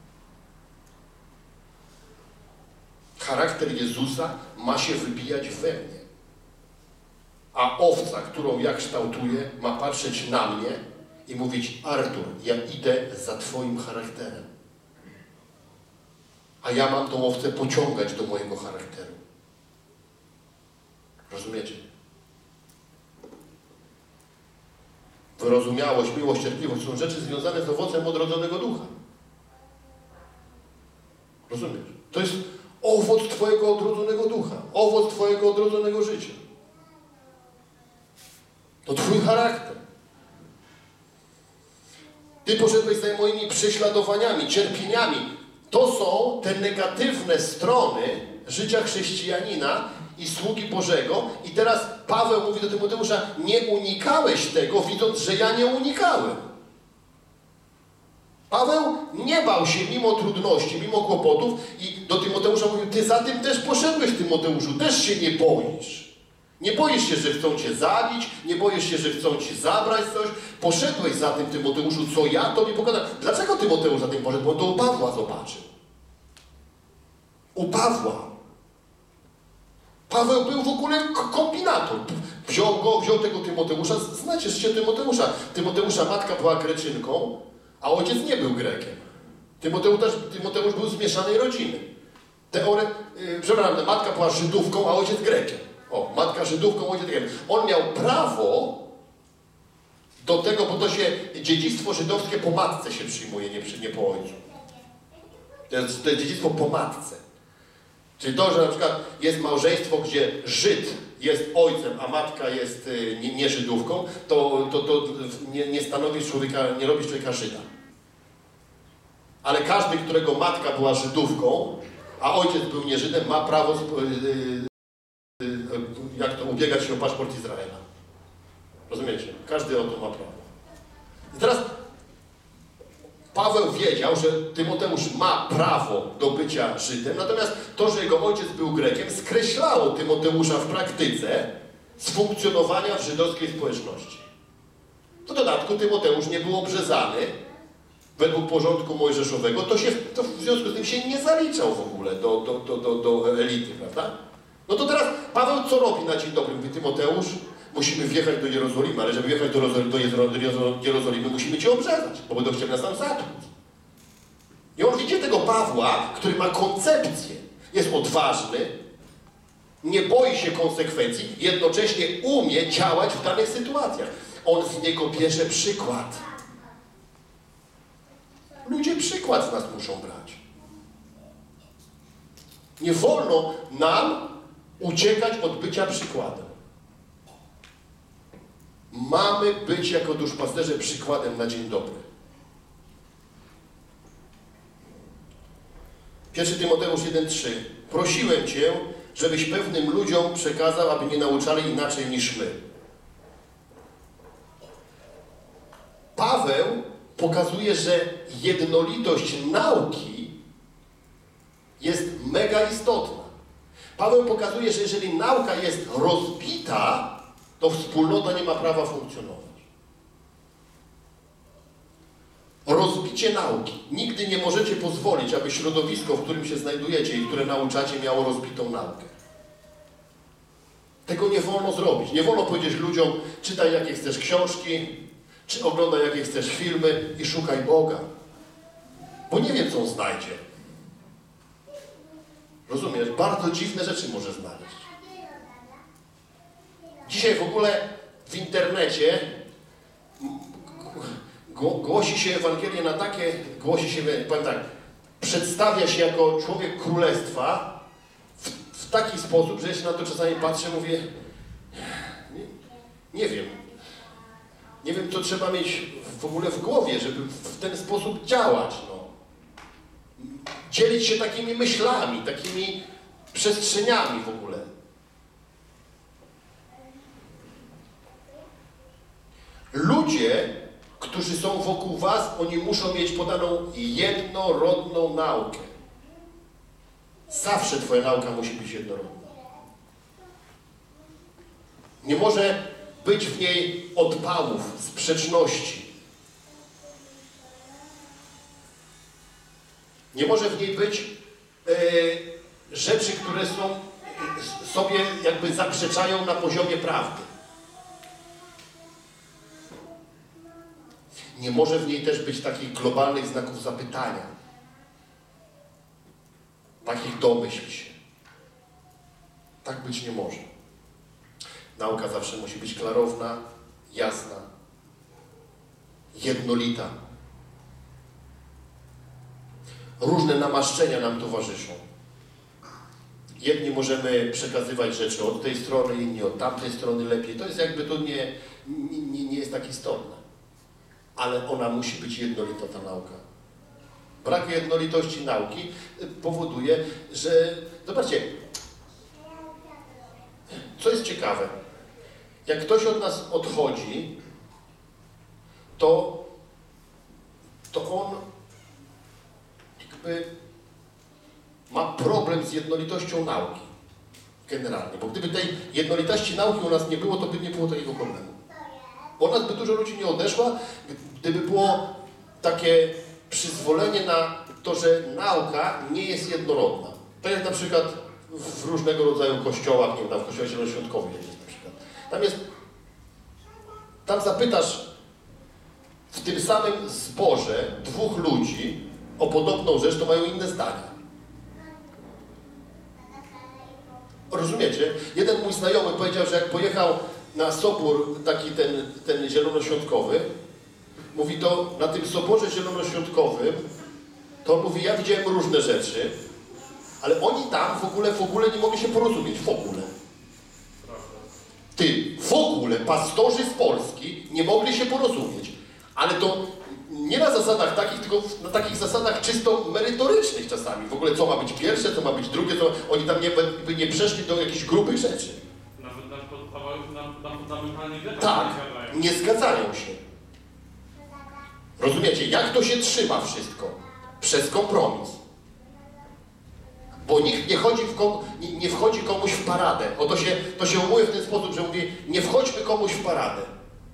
Charakter Jezusa ma się wybijać we mnie. A owca, którą ja kształtuję, ma patrzeć na mnie i mówić: Artur, ja idę za twoim charakterem. A ja mam tą owcę pociągać do mojego charakteru. Rozumiecie? Wyrozumiałość, miłość, cierpliwość są rzeczy związane z owocem odrodzonego ducha. Rozumiesz? To jest owoc twojego odrodzonego ducha. Owoc twojego odrodzonego życia. To twój charakter. Ty poszedłeś za moimi prześladowaniami, cierpieniami. To są te negatywne strony życia chrześcijanina i sługi Bożego. I teraz Paweł mówi do Tymoteusza: nie unikałeś tego, widząc, że ja nie unikałem. Paweł nie bał się mimo trudności, mimo kłopotów i do Tymoteusza mówił: ty za tym też poszedłeś, Tymoteuszu, też się nie boisz. Nie boisz się, że chcą cię zabić, nie boisz się, że chcą ci zabrać coś. Poszedłeś za tym, Tymoteuszu, co ja tobie pokazałem. Dlaczego Tymoteusz za tym poszedł? Bo on to u Pawła zobaczył. U Pawła. Paweł był w ogóle kombinator. Wziął go, wziął tego Tymoteusza. Znacie się Tymoteusza. Tymoteusza matka była Greczynką, a ojciec nie był Grekiem. Tymoteusz, Tymoteusz był z mieszanej rodziny. Teory, yy, przepraszam, matka była Żydówką, a ojciec Grekiem. O, matka Żydówką, ojciec Grekiem. On miał prawo do tego, bo to się dziedzictwo żydowskie po matce się przyjmuje, nie, nie po ojcu. To jest, to jest dziedzictwo po matce. Czyli to, że na przykład jest małżeństwo, gdzie Żyd jest ojcem, a matka jest y, nie, nie Żydówką, to, to, to nie, nie stanowi człowieka, nie robi człowieka Żyda. Ale każdy, którego matka była Żydówką, a ojciec był nie Żydem, ma prawo, y, y, y, jak to, ubiegać się o paszport Izraela. Rozumiecie? Każdy o to ma prawo. I teraz Paweł wiedział, że Tymoteusz ma prawo do bycia Żydem, natomiast to, że jego ojciec był Grekiem, skreślało Tymoteusza w praktyce z funkcjonowania w żydowskiej społeczności. W dodatku Tymoteusz nie był obrzezany według porządku mojżeszowego, to, się, to w związku z tym się nie zaliczał w ogóle do, do, do, do, do elity, prawda? No to teraz Paweł co robi na dzień dobry? Mówi: Tymoteusz, musimy wjechać do Jerozolimy, ale żeby wjechać do, do, do Jerozolimy, musimy cię obrzezać, bo będą chcieli nas tam zatruć. I on widzi tego Pawła, który ma koncepcję, jest odważny, nie boi się konsekwencji, jednocześnie umie działać w danych sytuacjach. On z niego bierze przykład. Ludzie przykład z nas muszą brać. Nie wolno nam uciekać od bycia przykładem. Mamy być jako duszpasterze przykładem na dzień dobry. Pierwszy Tymoteusz jeden trzy. Prosiłem Cię, żebyś pewnym ludziom przekazał, aby nie nauczali inaczej niż my. Paweł pokazuje, że jednolitość nauki jest mega istotna. Paweł pokazuje, że jeżeli nauka jest rozbita, to wspólnota nie ma prawa funkcjonować. Rozbicie nauki. Nigdy nie możecie pozwolić, aby środowisko, w którym się znajdujecie i które nauczacie, miało rozbitą naukę. Tego nie wolno zrobić. Nie wolno powiedzieć ludziom: czytaj jakie chcesz książki, czy oglądaj jakie chcesz filmy i szukaj Boga. Bo nie wiem, co on znajdzie. Rozumiesz? Bardzo dziwne rzeczy może znaleźć. Dzisiaj w ogóle w internecie głosi się Ewangelię na takie, głosi się, powiem tak, przedstawia się jako człowiek królestwa w, w taki sposób, że ja się na to czasami patrzę, mówię: nie, nie wiem. Nie wiem, co trzeba mieć w ogóle w głowie, żeby w ten sposób działać. No. Dzielić się takimi myślami, takimi przestrzeniami w ogóle. Ludzie, którzy są wokół was, oni muszą mieć podaną jednorodną naukę. Zawsze twoja nauka musi być jednorodna. Nie może być w niej odpałów, sprzeczności. Nie może w niej być e, rzeczy, które są sobie jakby zaprzeczają na poziomie prawdy. Nie może w niej też być takich globalnych znaków zapytania. Takich domyśl się. Tak być nie może. Nauka zawsze musi być klarowna, jasna, jednolita. Różne namaszczenia nam towarzyszą. Jedni możemy przekazywać rzeczy od tej strony, inni od tamtej strony lepiej. To jest jakby to nie, nie, nie jest tak istotne. Ale ona musi być jednolita, ta nauka. Brak jednolitości nauki powoduje, że... Zobaczcie, co jest ciekawe. Jak ktoś od nas odchodzi, to, to on jakby ma problem z jednolitością nauki. Generalnie. Bo gdyby tej jednolitości nauki u nas nie było, to by nie było takiego problemu. Od nas by dużo ludzi nie odeszła, gdyby było takie przyzwolenie na to, że nauka nie jest jednorodna. Tak jak na przykład w różnego rodzaju kościołach, nie wiem, tam w kościołach zielonoświątkowych jest na przykład. Tam jest, tam zapytasz w tym samym zborze dwóch ludzi o podobną rzecz, to mają inne zdania. Rozumiecie? Jeden mój znajomy powiedział, że jak pojechał na sobór taki ten, ten zielonoświątkowy, mówi to na tym soborze zielonoświątkowym, to on mówi, ja widziałem różne rzeczy, ale oni tam w ogóle, w ogóle nie mogli się porozumieć, w ogóle. Ty, w ogóle pastorzy z Polski nie mogli się porozumieć, ale to nie na zasadach takich, tylko na takich zasadach czysto merytorycznych czasami. W ogóle co ma być pierwsze, co ma być drugie, to oni tam nie, by nie przeszli do jakichś grubych rzeczy. Nawet na podstawowych, na, na fundamentalnych rzeczach tak, nie zgadzają. nie zgadzają się. Rozumiecie? Jak to się trzyma wszystko? Przez kompromis. Bo nikt nie, chodzi w kom, nie, nie wchodzi komuś w paradę. O to się, to się umówi w ten sposób, że mówi, nie wchodźmy komuś w paradę.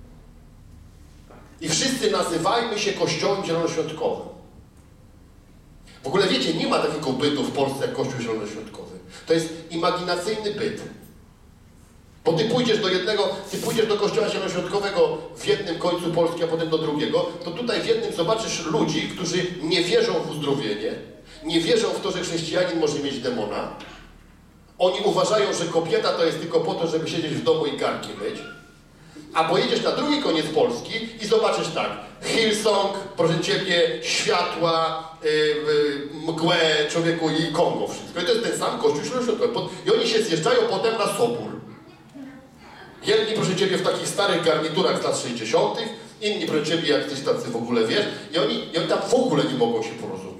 I wszyscy nazywajmy się Kościołem Zielonoświątkowym. W ogóle wiecie, nie ma takiego bytu w Polsce jak Kościół Zielonoświątkowy. To jest imaginacyjny byt. Bo ty pójdziesz do jednego, ty pójdziesz do Kościoła Zielonoświątkowego w jednym końcu Polski, a potem do drugiego, to tutaj w jednym zobaczysz ludzi, którzy nie wierzą w uzdrowienie, nie wierzą w to, że chrześcijanin może mieć demona. Oni uważają, że kobieta to jest tylko po to, żeby siedzieć w domu i garki myć. A pojedziesz na drugi koniec Polski i zobaczysz tak, Hillsong, proszę Ciebie, światła, yy, yy, mgłę, człowieku i Kongo, wszystko. I to jest ten sam Kościół Zielonoświątkowy. I oni się zjeżdżają potem na sobór. Jedni, proszę Ciebie, w takich starych garniturach z lat sześćdziesiątych, inni, proszę Ciebie, jak Tyś tacy w ogóle wiesz, i oni, i oni tam w ogóle nie mogą się porozumieć.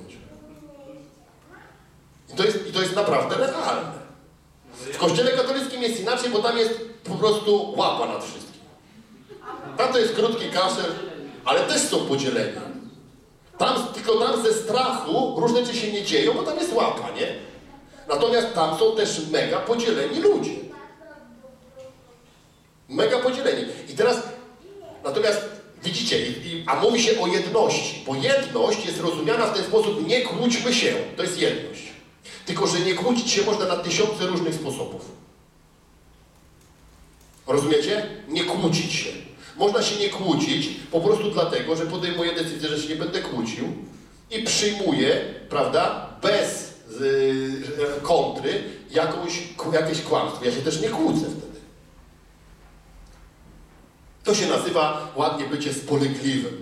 I to jest, i to jest naprawdę realne. W Kościele katolickim jest inaczej, bo tam jest po prostu łapa nad wszystkim. Tam to jest krótki kaszel, ale też są podzieleni. Tam, tylko tam ze strachu różne rzeczy się nie dzieją, bo tam jest łapa, nie? Natomiast tam są też mega podzieleni ludzie. Mega podzieleni. I teraz, natomiast widzicie, i, i, a mówi się o jedności, bo jedność jest rozumiana w ten sposób, nie kłóćmy się, to jest jedność. Tylko, że nie kłócić się można na tysiące różnych sposobów. Rozumiecie? Nie kłócić się. Można się nie kłócić po prostu dlatego, że podejmuję decyzję, że się nie będę kłócił i przyjmuję, prawda, bez yy, kontry jakąś, jakieś kłamstwo. Ja się też nie kłócę wtedy. To się nazywa ładnie bycie spolegliwym.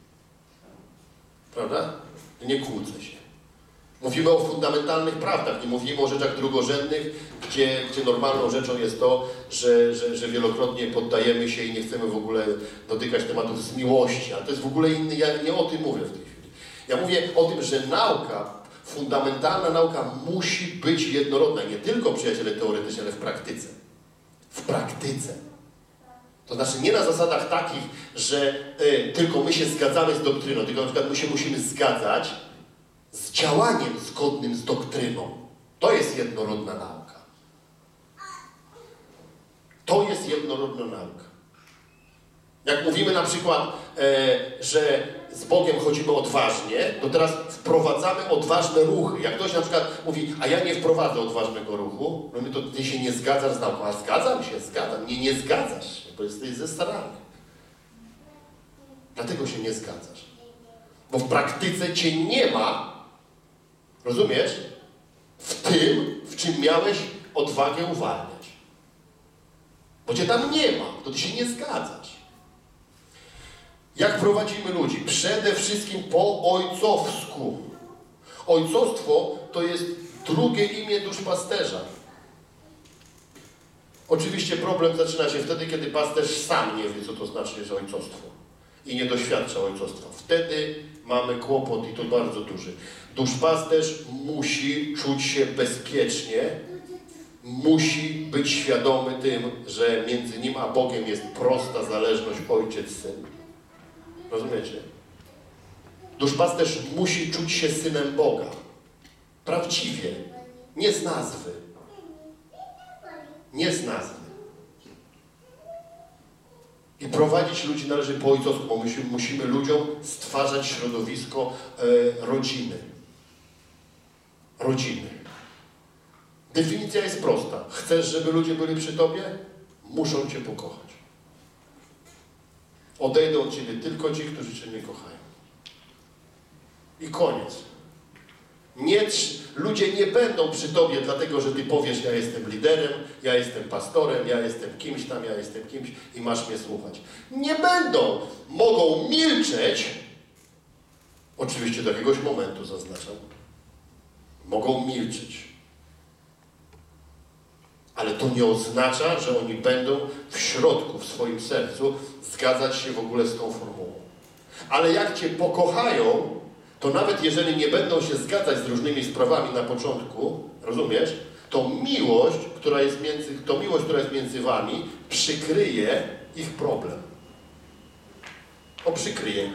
Prawda? Nie kłócę się. Mówimy o fundamentalnych prawdach, nie mówimy o rzeczach drugorzędnych, gdzie, gdzie normalną rzeczą jest to, że, że, że wielokrotnie poddajemy się i nie chcemy w ogóle dotykać tematów z miłości, ale to jest w ogóle inny, ja nie o tym mówię w tej chwili. Ja mówię o tym, że nauka, fundamentalna nauka musi być jednorodna, nie tylko, przyjaciele, teoretycznie, ale w praktyce. W praktyce. To znaczy nie na zasadach takich, że y, tylko my się zgadzamy z doktryną, tylko na przykład my się musimy zgadzać z działaniem zgodnym z doktryną. To jest jednorodna nauka. To jest jest jednorodna nauka. Jak mówimy na przykład, e, że z Bogiem chodzimy odważnie, to teraz wprowadzamy odważne ruchy. Jak ktoś na przykład mówi, a ja nie wprowadzę odważnego ruchu, no my to ty się nie zgadzasz z nauką. A zgadzam się, zgadzam. Nie, nie zgadzasz się, bo jesteś ze starany. Dlatego się nie zgadzasz. Bo w praktyce cię nie ma, rozumiesz, w tym, w czym miałeś odwagę uwalniać. Bo cię tam nie ma, to ty się nie zgadzasz. Jak prowadzimy ludzi? Przede wszystkim po ojcowsku. Ojcostwo to jest drugie imię duszpasterza. Oczywiście problem zaczyna się wtedy, kiedy pasterz sam nie wie, co to znaczy, że ojcostwo. I nie doświadcza ojcostwa. Wtedy mamy kłopot i to bardzo duży. Duszpasterz musi czuć się bezpiecznie, musi być świadomy tym, że między nim a Bogiem jest prosta zależność ojciec-syn. Rozumiecie? Duszpasterz musi czuć się synem Boga. Prawdziwie. Nie z nazwy. Nie z nazwy. I prowadzić ludzi należy po ojcowsku, bo my musimy ludziom stwarzać środowisko e, rodziny. Rodziny. Definicja jest prosta. Chcesz, żeby ludzie byli przy tobie? Muszą cię pokochać. Odejdą od ciebie tylko ci, którzy cię nie kochają. I koniec. Nie, ludzie nie będą przy tobie dlatego, że ty powiesz, ja jestem liderem, ja jestem pastorem, ja jestem kimś tam, ja jestem kimś i masz mnie słuchać. Nie będą. Mogą milczeć. Oczywiście do jakiegoś momentu zaznaczam. Mogą milczeć. Ale to nie oznacza, że oni będą w środku, w swoim sercu zgadzać się w ogóle z tą formułą. Ale jak cię pokochają, to nawet jeżeli nie będą się zgadzać z różnymi sprawami na początku, rozumiesz, to miłość, która jest między, to miłość, która jest między wami, przykryje ich problem. O, przykryje.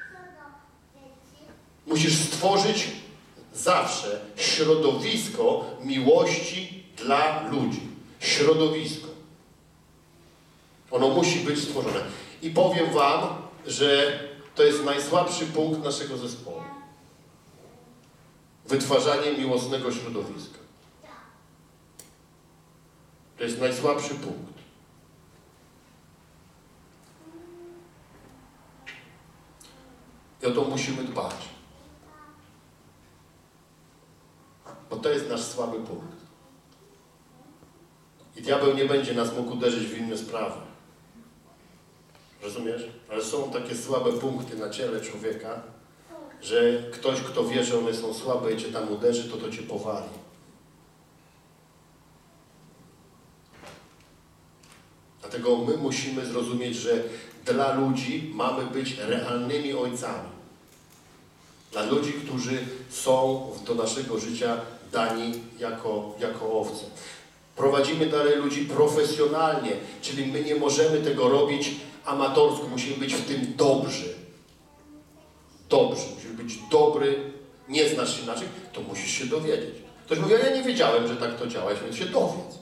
Musisz stworzyć zawsze środowisko miłości dla ludzi. Środowisko. Ono musi być stworzone. I powiem wam, że to jest najsłabszy punkt naszego zespołu. Wytwarzanie miłosnego środowiska. To jest najsłabszy punkt. I o to musimy dbać. Bo to jest nasz słaby punkt. I diabeł nie będzie nas mógł uderzyć w inne sprawy. Rozumiesz? Ale są takie słabe punkty na ciele człowieka, że ktoś, kto wie, że one są słabe i cię tam uderzy, to to cię powali. Dlatego my musimy zrozumieć, że dla ludzi mamy być realnymi ojcami. Dla ludzi, którzy są do naszego życia dani jako, jako owce. Prowadzimy dalej ludzi profesjonalnie, czyli my nie możemy tego robić amatorsko, musimy być w tym dobrzy. Dobrzy, musimy być dobry, nie znasz się inaczej, to musisz się dowiedzieć. Ktoś mówi, ja nie wiedziałem, że tak to działa, więc się dowiedz.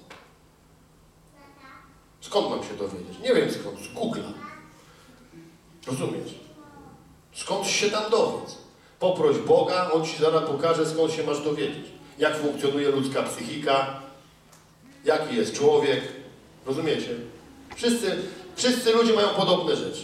Skąd mam się dowiedzieć? Nie wiem skąd, z Google'a. Rozumiesz? Skąd się tam dowiedz? Poproś Boga, On ci zaraz pokaże, skąd się masz dowiedzieć. Jak funkcjonuje ludzka psychika, jaki jest człowiek. Rozumiecie? Wszyscy, wszyscy ludzie mają podobne rzeczy.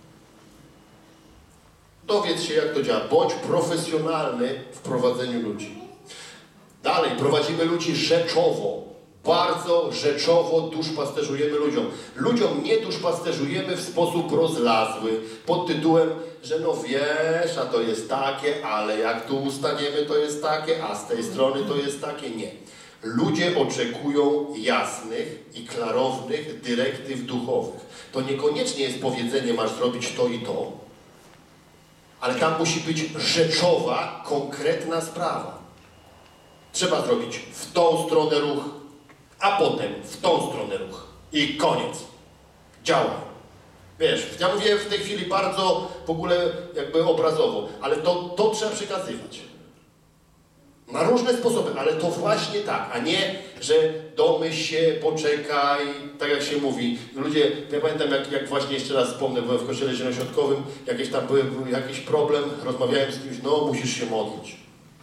Dowiedz się, jak to działa. Bądź profesjonalny w prowadzeniu ludzi. Dalej, prowadzimy ludzi rzeczowo. Bardzo rzeczowo duszpasterzujemy ludziom. Ludziom nie duszpasterzujemy w sposób rozlazły, pod tytułem, że no wiesz, a to jest takie, ale jak tu ustaniemy, to jest takie, a z tej strony to jest takie. Nie. Ludzie oczekują jasnych i klarownych dyrektyw duchowych. To niekoniecznie jest powiedzenie, masz zrobić to i to, ale tam musi być rzeczowa, konkretna sprawa. Trzeba zrobić w tą stronę ruch, a potem w tą stronę ruch. I koniec. Działa. Wiesz, ja mówię w tej chwili bardzo w ogóle jakby obrazowo, ale to, to trzeba przekazywać. Na różne sposoby, ale to właśnie tak, a nie, że domyśl się, poczekaj, tak jak się mówi. Ludzie, ja pamiętam jak, jak właśnie jeszcze raz wspomnę, byłem w kościele zielonoświątkowym, jakieś tam były, był jakiś problem, rozmawiałem z kimś, no musisz się modlić.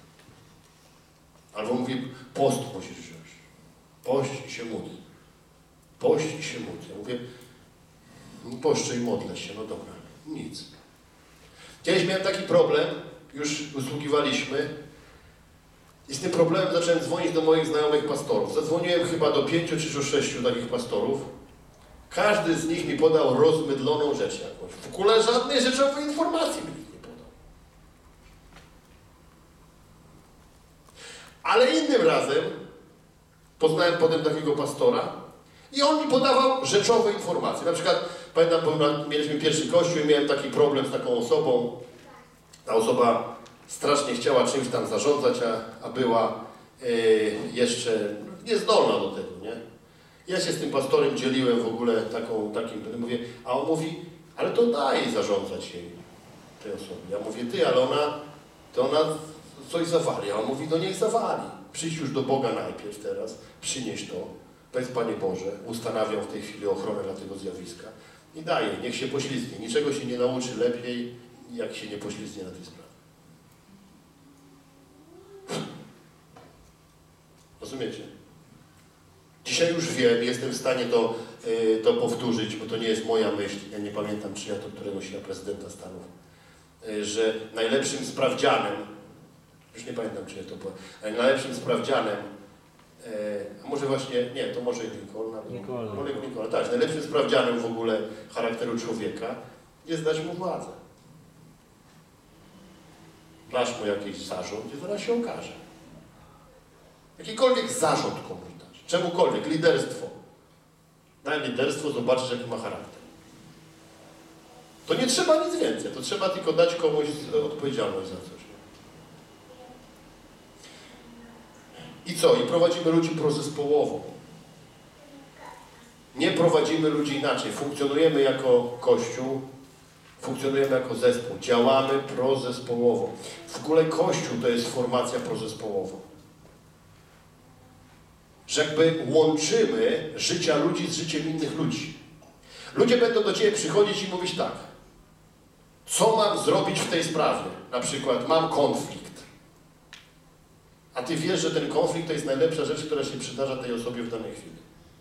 Albo mówi, post musisz wziąć. Pość i się módl. Pość i się módl. Ja mówię, poszczę i modlę się, no dobra, nic. Kiedyś miałem taki problem, już usługiwaliśmy, i z tym problemem zacząłem dzwonić do moich znajomych pastorów. Zadzwoniłem chyba do pięciu czy sześciu takich pastorów. Każdy z nich mi podał rozmydloną rzecz jakąś. W ogóle żadnej rzeczowej informacji mi nikt nie podał. Ale innym razem poznałem potem takiego pastora i on mi podawał rzeczowe informacje. Na przykład, pamiętam, bo mieliśmy pierwszy kościół i miałem taki problem z taką osobą. Ta osoba strasznie chciała czymś tam zarządzać, a, a była e, jeszcze niezdolna do tego, nie? Ja się z tym pastorem dzieliłem w ogóle taką, takim, mówię, a on mówi, ale to daj zarządzać jej, tej osobie. Ja mówię, ty, ale ona, to ona coś zawali. A on mówi, no niech zawali. Przyjdź już do Boga najpierw teraz, przynieś to. Powiedz, Panie Boże, ustanawiam w tej chwili ochronę dla tego zjawiska i daję, niech się poślizgnie. Niczego się nie nauczy lepiej, jak się nie poślizgnie na tej sprawie. Rozumiecie? Dzisiaj już wiem, jestem w stanie to, yy, to powtórzyć, bo to nie jest moja myśl, ja nie pamiętam, czy ja to któregoś ja prezydenta Stanów, yy, że najlepszym sprawdzianem, już nie pamiętam, czy ja to było, ale najlepszym sprawdzianem, yy, a może właśnie, nie, to może Lincoln, Lincoln, Lincoln, tak, najlepszym sprawdzianem w ogóle charakteru człowieka jest dać mu władzę. Dasz mu jakiś zarząd i zaraz się okaże. Jakikolwiek zarząd komuś dać, czemukolwiek, liderstwo. Daj liderstwo, zobaczysz, jaki ma charakter. To nie trzeba nic więcej, to trzeba tylko dać komuś odpowiedzialność za coś. I co? I prowadzimy ludzi prozespołowo. Nie prowadzimy ludzi inaczej. Funkcjonujemy jako Kościół, funkcjonujemy jako zespół. Działamy prozespołowo. W ogóle Kościół to jest formacja prozespołowa. Że jakby łączymy życia ludzi z życiem innych ludzi. Ludzie będą do Ciebie przychodzić i mówić tak. Co mam zrobić w tej sprawie? Na przykład mam konflikt. A Ty wiesz, że ten konflikt to jest najlepsza rzecz, która się przydarza tej osobie w danej chwili.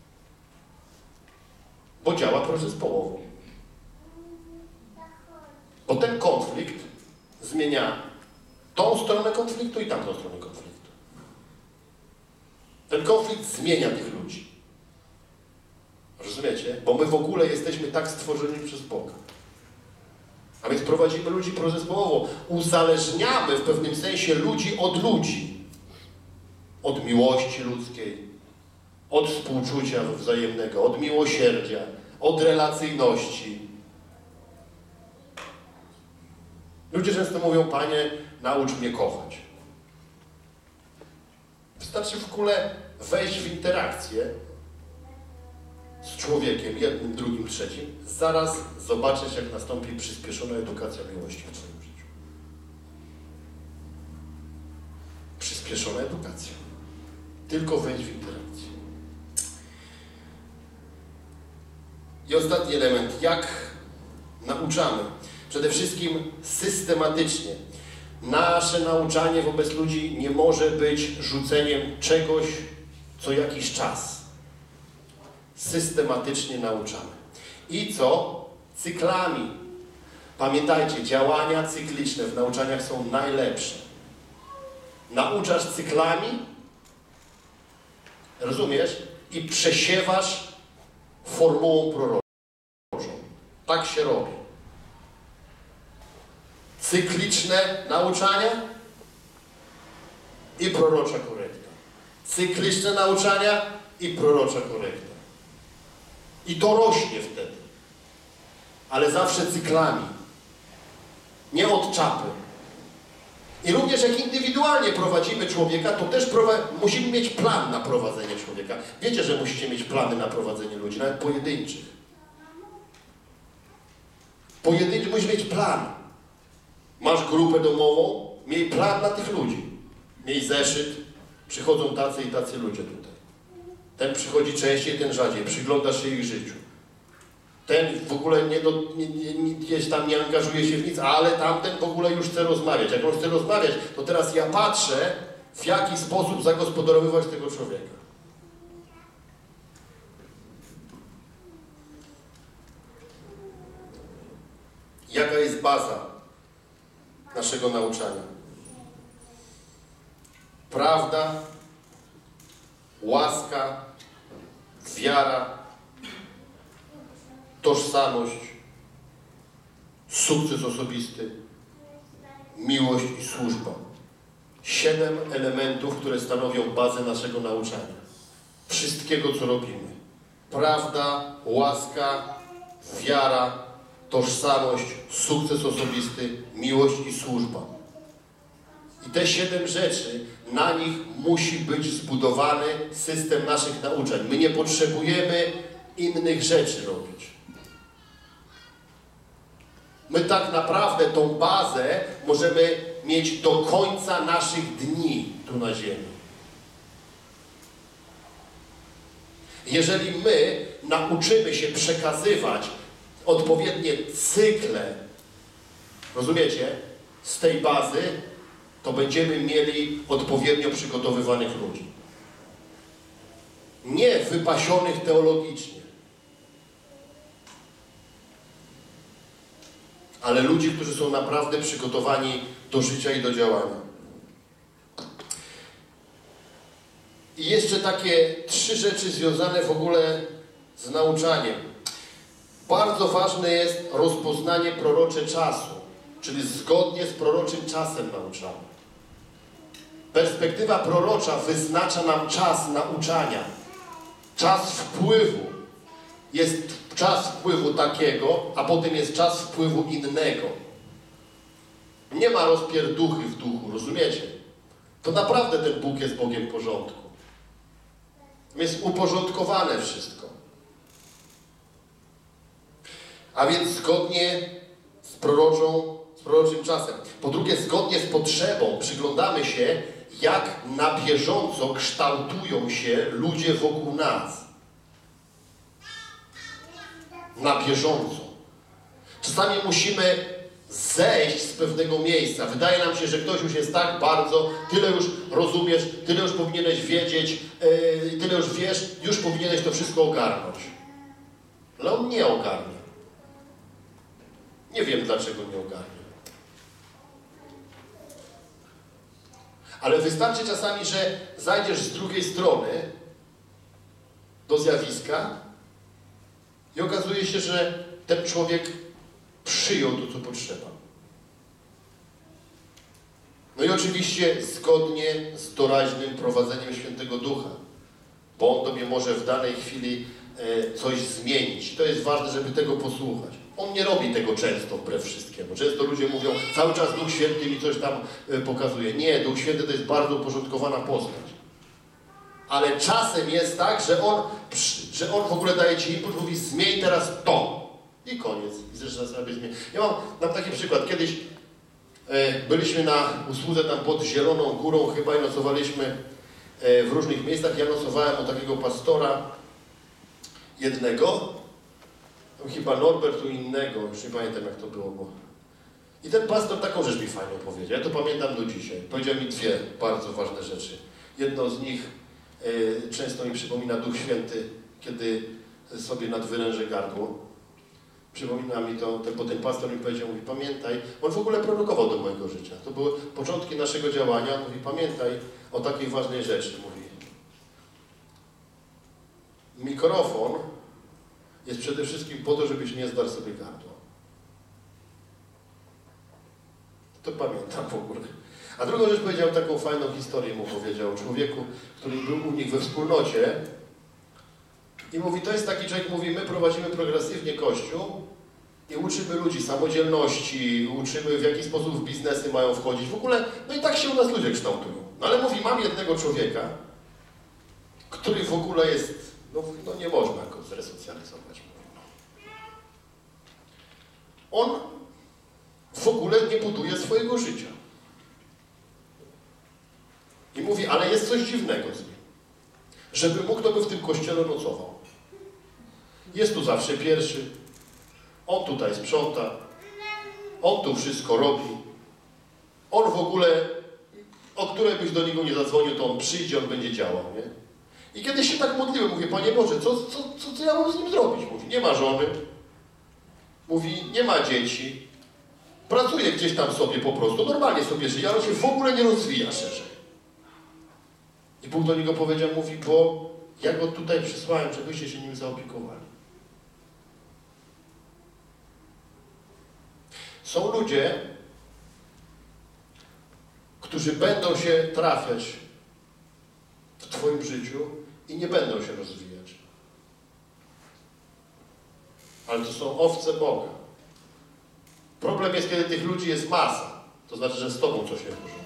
Bo działa prozespołowo. Bo ten konflikt zmienia tą stronę konfliktu i tamtą stronę konfliktu. Ten konflikt zmienia tych ludzi. Rozumiecie? Bo my w ogóle jesteśmy tak stworzeni przez Boga. A więc prowadzimy ludzi prozespołowo. Uzależniamy w pewnym sensie ludzi od ludzi. Od miłości ludzkiej, od współczucia wzajemnego, od miłosierdzia, od relacyjności. Ludzie często mówią, Panie, naucz mnie kochać. Wystarczy w ogóle wejść w interakcję z człowiekiem, jednym, drugim, trzecim, zaraz zobaczysz, jak nastąpi przyspieszona edukacja miłości w Twoim życiu. Przyspieszona edukacja. Tylko wejść w interakcję. I ostatni element. Jak nauczamy? Przede wszystkim systematycznie. Nasze nauczanie wobec ludzi nie może być rzuceniem czegoś co jakiś czas. Systematycznie nauczamy. I co? Cyklami. Pamiętajcie, działania cykliczne w nauczaniach są najlepsze. Nauczasz cyklami, rozumiesz? I przesiewasz formułą proroczą. Tak się robi. Cykliczne nauczania i prorocza korekta. Cykliczne nauczania i prorocza korekta. I to rośnie wtedy. Ale zawsze cyklami. Nie od czapy. I również jak indywidualnie prowadzimy człowieka, to też musimy mieć plan na prowadzenie człowieka. Wiecie, że musicie mieć plany na prowadzenie ludzi, nawet pojedynczych. Pojedynczy musisz mieć plan. Masz grupę domową, miej plan na tych ludzi. miej zeszyt, przychodzą tacy i tacy ludzie tutaj. Ten przychodzi częściej, ten rzadziej, przyglądasz się ich życiu. Ten w ogóle nie, do, nie, nie, nie, gdzieś tam nie angażuje się w nic, ale tamten w ogóle już chce rozmawiać. Jak on chce rozmawiać, to teraz ja patrzę, w jaki sposób zagospodarowywać tego człowieka. Jaka jest baza naszego nauczania? Prawda, łaska, wiara, tożsamość, sukces osobisty, miłość i służba. Siedem elementów, które stanowią bazę naszego nauczania. Wszystkiego, co robimy. Prawda, łaska, wiara, tożsamość, sukces osobisty, miłość i służba. I te siedem rzeczy, na nich musi być zbudowany system naszych nauczań. My nie potrzebujemy innych rzeczy robić. My tak naprawdę tą bazę możemy mieć do końca naszych dni tu na ziemi. Jeżeli my nauczymy się przekazywać odpowiednie cykle, rozumiecie, z tej bazy, to będziemy mieli odpowiednio przygotowywanych ludzi. Nie wypasionych teologicznie, ale ludzi, którzy są naprawdę przygotowani do życia i do działania. I jeszcze takie trzy rzeczy związane w ogóle z nauczaniem. Bardzo ważne jest rozpoznanie prorocze czasu, czyli zgodnie z proroczym czasem nauczania. Perspektywa prorocza wyznacza nam czas nauczania, czas wpływu. Jest czas wpływu takiego, a potem jest czas wpływu innego. Nie ma rozpierduchy w duchu, rozumiecie? To naprawdę ten Bóg jest Bogiem porządku. Jest uporządkowane wszystko. A więc zgodnie z proroczą, z proroczym czasem. Po drugie, zgodnie z potrzebą przyglądamy się, jak na bieżąco kształtują się ludzie wokół nas. Na bieżąco. Czasami musimy zejść z pewnego miejsca. Wydaje nam się, że ktoś już jest tak bardzo, tyle już rozumiesz, tyle już powinieneś wiedzieć, yy, tyle już wiesz, już powinieneś to wszystko ogarnąć. Ale on nie ogarnie. Nie wiem, dlaczego nie ogarnie. Ale wystarczy czasami, że zajdziesz z drugiej strony do zjawiska i okazuje się, że ten człowiek przyjął to, co potrzeba. No i oczywiście zgodnie z doraźnym prowadzeniem Świętego Ducha, bo On Tobie może w danej chwili e, coś zmienić. To jest ważne, żeby tego posłuchać. On nie robi tego często, wbrew wszystkiemu. Często ludzie mówią, cały czas Duch Święty mi coś tam e, pokazuje. Nie, Duch Święty to jest bardzo uporządkowana postać. Ale czasem jest tak, że On, że on w ogóle daje Ci input, mówi, zmień teraz to. I koniec. I zresztą sobie zmieni. Ja mam, mam taki przykład. Kiedyś e, byliśmy na usłudze tam pod Zieloną Górą chyba i nocowaliśmy e, w różnych miejscach. Ja nocowałem u takiego pastora jednego, chyba Norbertu innego, już nie pamiętam jak to było. Bo... I ten pastor taką rzecz mi fajną powiedział. Ja to pamiętam do dzisiaj. Powiedział mi dwie bardzo ważne rzeczy. Jedną z nich e, często mi przypomina Duch Święty, kiedy sobie nadwyrężę gardło. Przypomina mi to, ten, bo ten pastor mi powiedział, mówi, pamiętaj, on w ogóle prorokował do mojego życia. To były początki naszego działania. On mówi, pamiętaj o takiej ważnej rzeczy. Mówi, mikrofon jest przede wszystkim po to, żebyś nie zdarł sobie gardła. To pamiętam w ogóle. A drugą rzecz powiedział, taką fajną historię mu powiedział o człowieku, który był u nich we wspólnocie. I mówi, to jest taki człowiek, mówi, my prowadzimy progresywnie Kościół i uczymy ludzi samodzielności, uczymy w jaki sposób w biznesy mają wchodzić. W ogóle, no i tak się u nas ludzie kształtują. No ale mówi, mam jednego człowieka, który w ogóle jest, no, no nie można go zresocjalizować. On w ogóle nie buduje swojego życia. I mówi, ale jest coś dziwnego z nim. Żeby mógł, to by w tym kościele nocował. Jest tu zawsze pierwszy. On tutaj sprząta. On tu wszystko robi. On w ogóle, o której byś do niego nie zadzwonił, to on przyjdzie, on będzie działał, nie? I kiedyś się tak modliłem, mówię, Panie Boże, co, co, co, co ja mam z nim zrobić? Mówi, nie ma żony. Mówi, nie ma dzieci. Pracuje gdzieś tam sobie po prostu, normalnie sobie żyje, ale się w ogóle nie rozwija szerzej. I Bóg do niego powiedział, mówi, bo ja go tutaj przysłałem, żebyście się nim zaopiekowali. Są ludzie, którzy będą się trafiać w Twoim życiu i nie będą się rozwijać. Ale to są owce Boga. Problem jest, kiedy tych ludzi jest masa. To znaczy, że z Tobą coś nie porządku.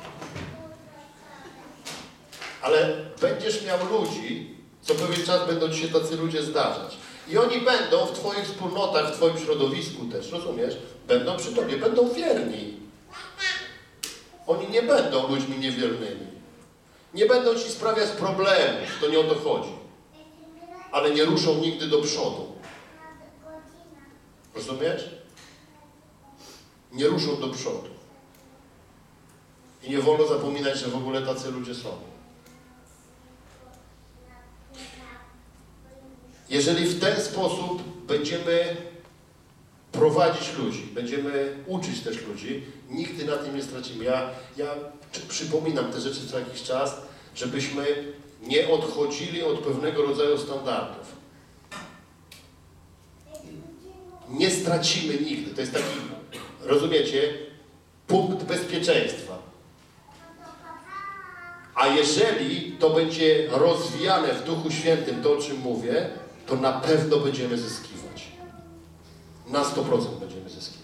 Ale będziesz miał ludzi, co pewien czas będą Ci się tacy ludzie zdarzać. I oni będą w Twoich wspólnotach, w Twoim środowisku też, rozumiesz? Będą przy Tobie, będą wierni. Oni nie będą ludźmi niewiernymi. Nie będą Ci sprawiać problemów, to nie o to chodzi. Ale nie ruszą nigdy do przodu. Rozumiesz? Nie ruszą do przodu. I nie wolno zapominać, że w ogóle tacy ludzie są. Jeżeli w ten sposób będziemy prowadzić ludzi, będziemy uczyć też ludzi, nigdy na tym nie stracimy. Ja, ja przypominam te rzeczy co jakiś czas, żebyśmy nie odchodzili od pewnego rodzaju standardów. Nie stracimy nigdy. To jest taki, rozumiecie, punkt bezpieczeństwa. A jeżeli to będzie rozwijane w Duchu Świętym, to o czym mówię, to na pewno będziemy zyskiwać. Na sto procent będziemy zyskiwać.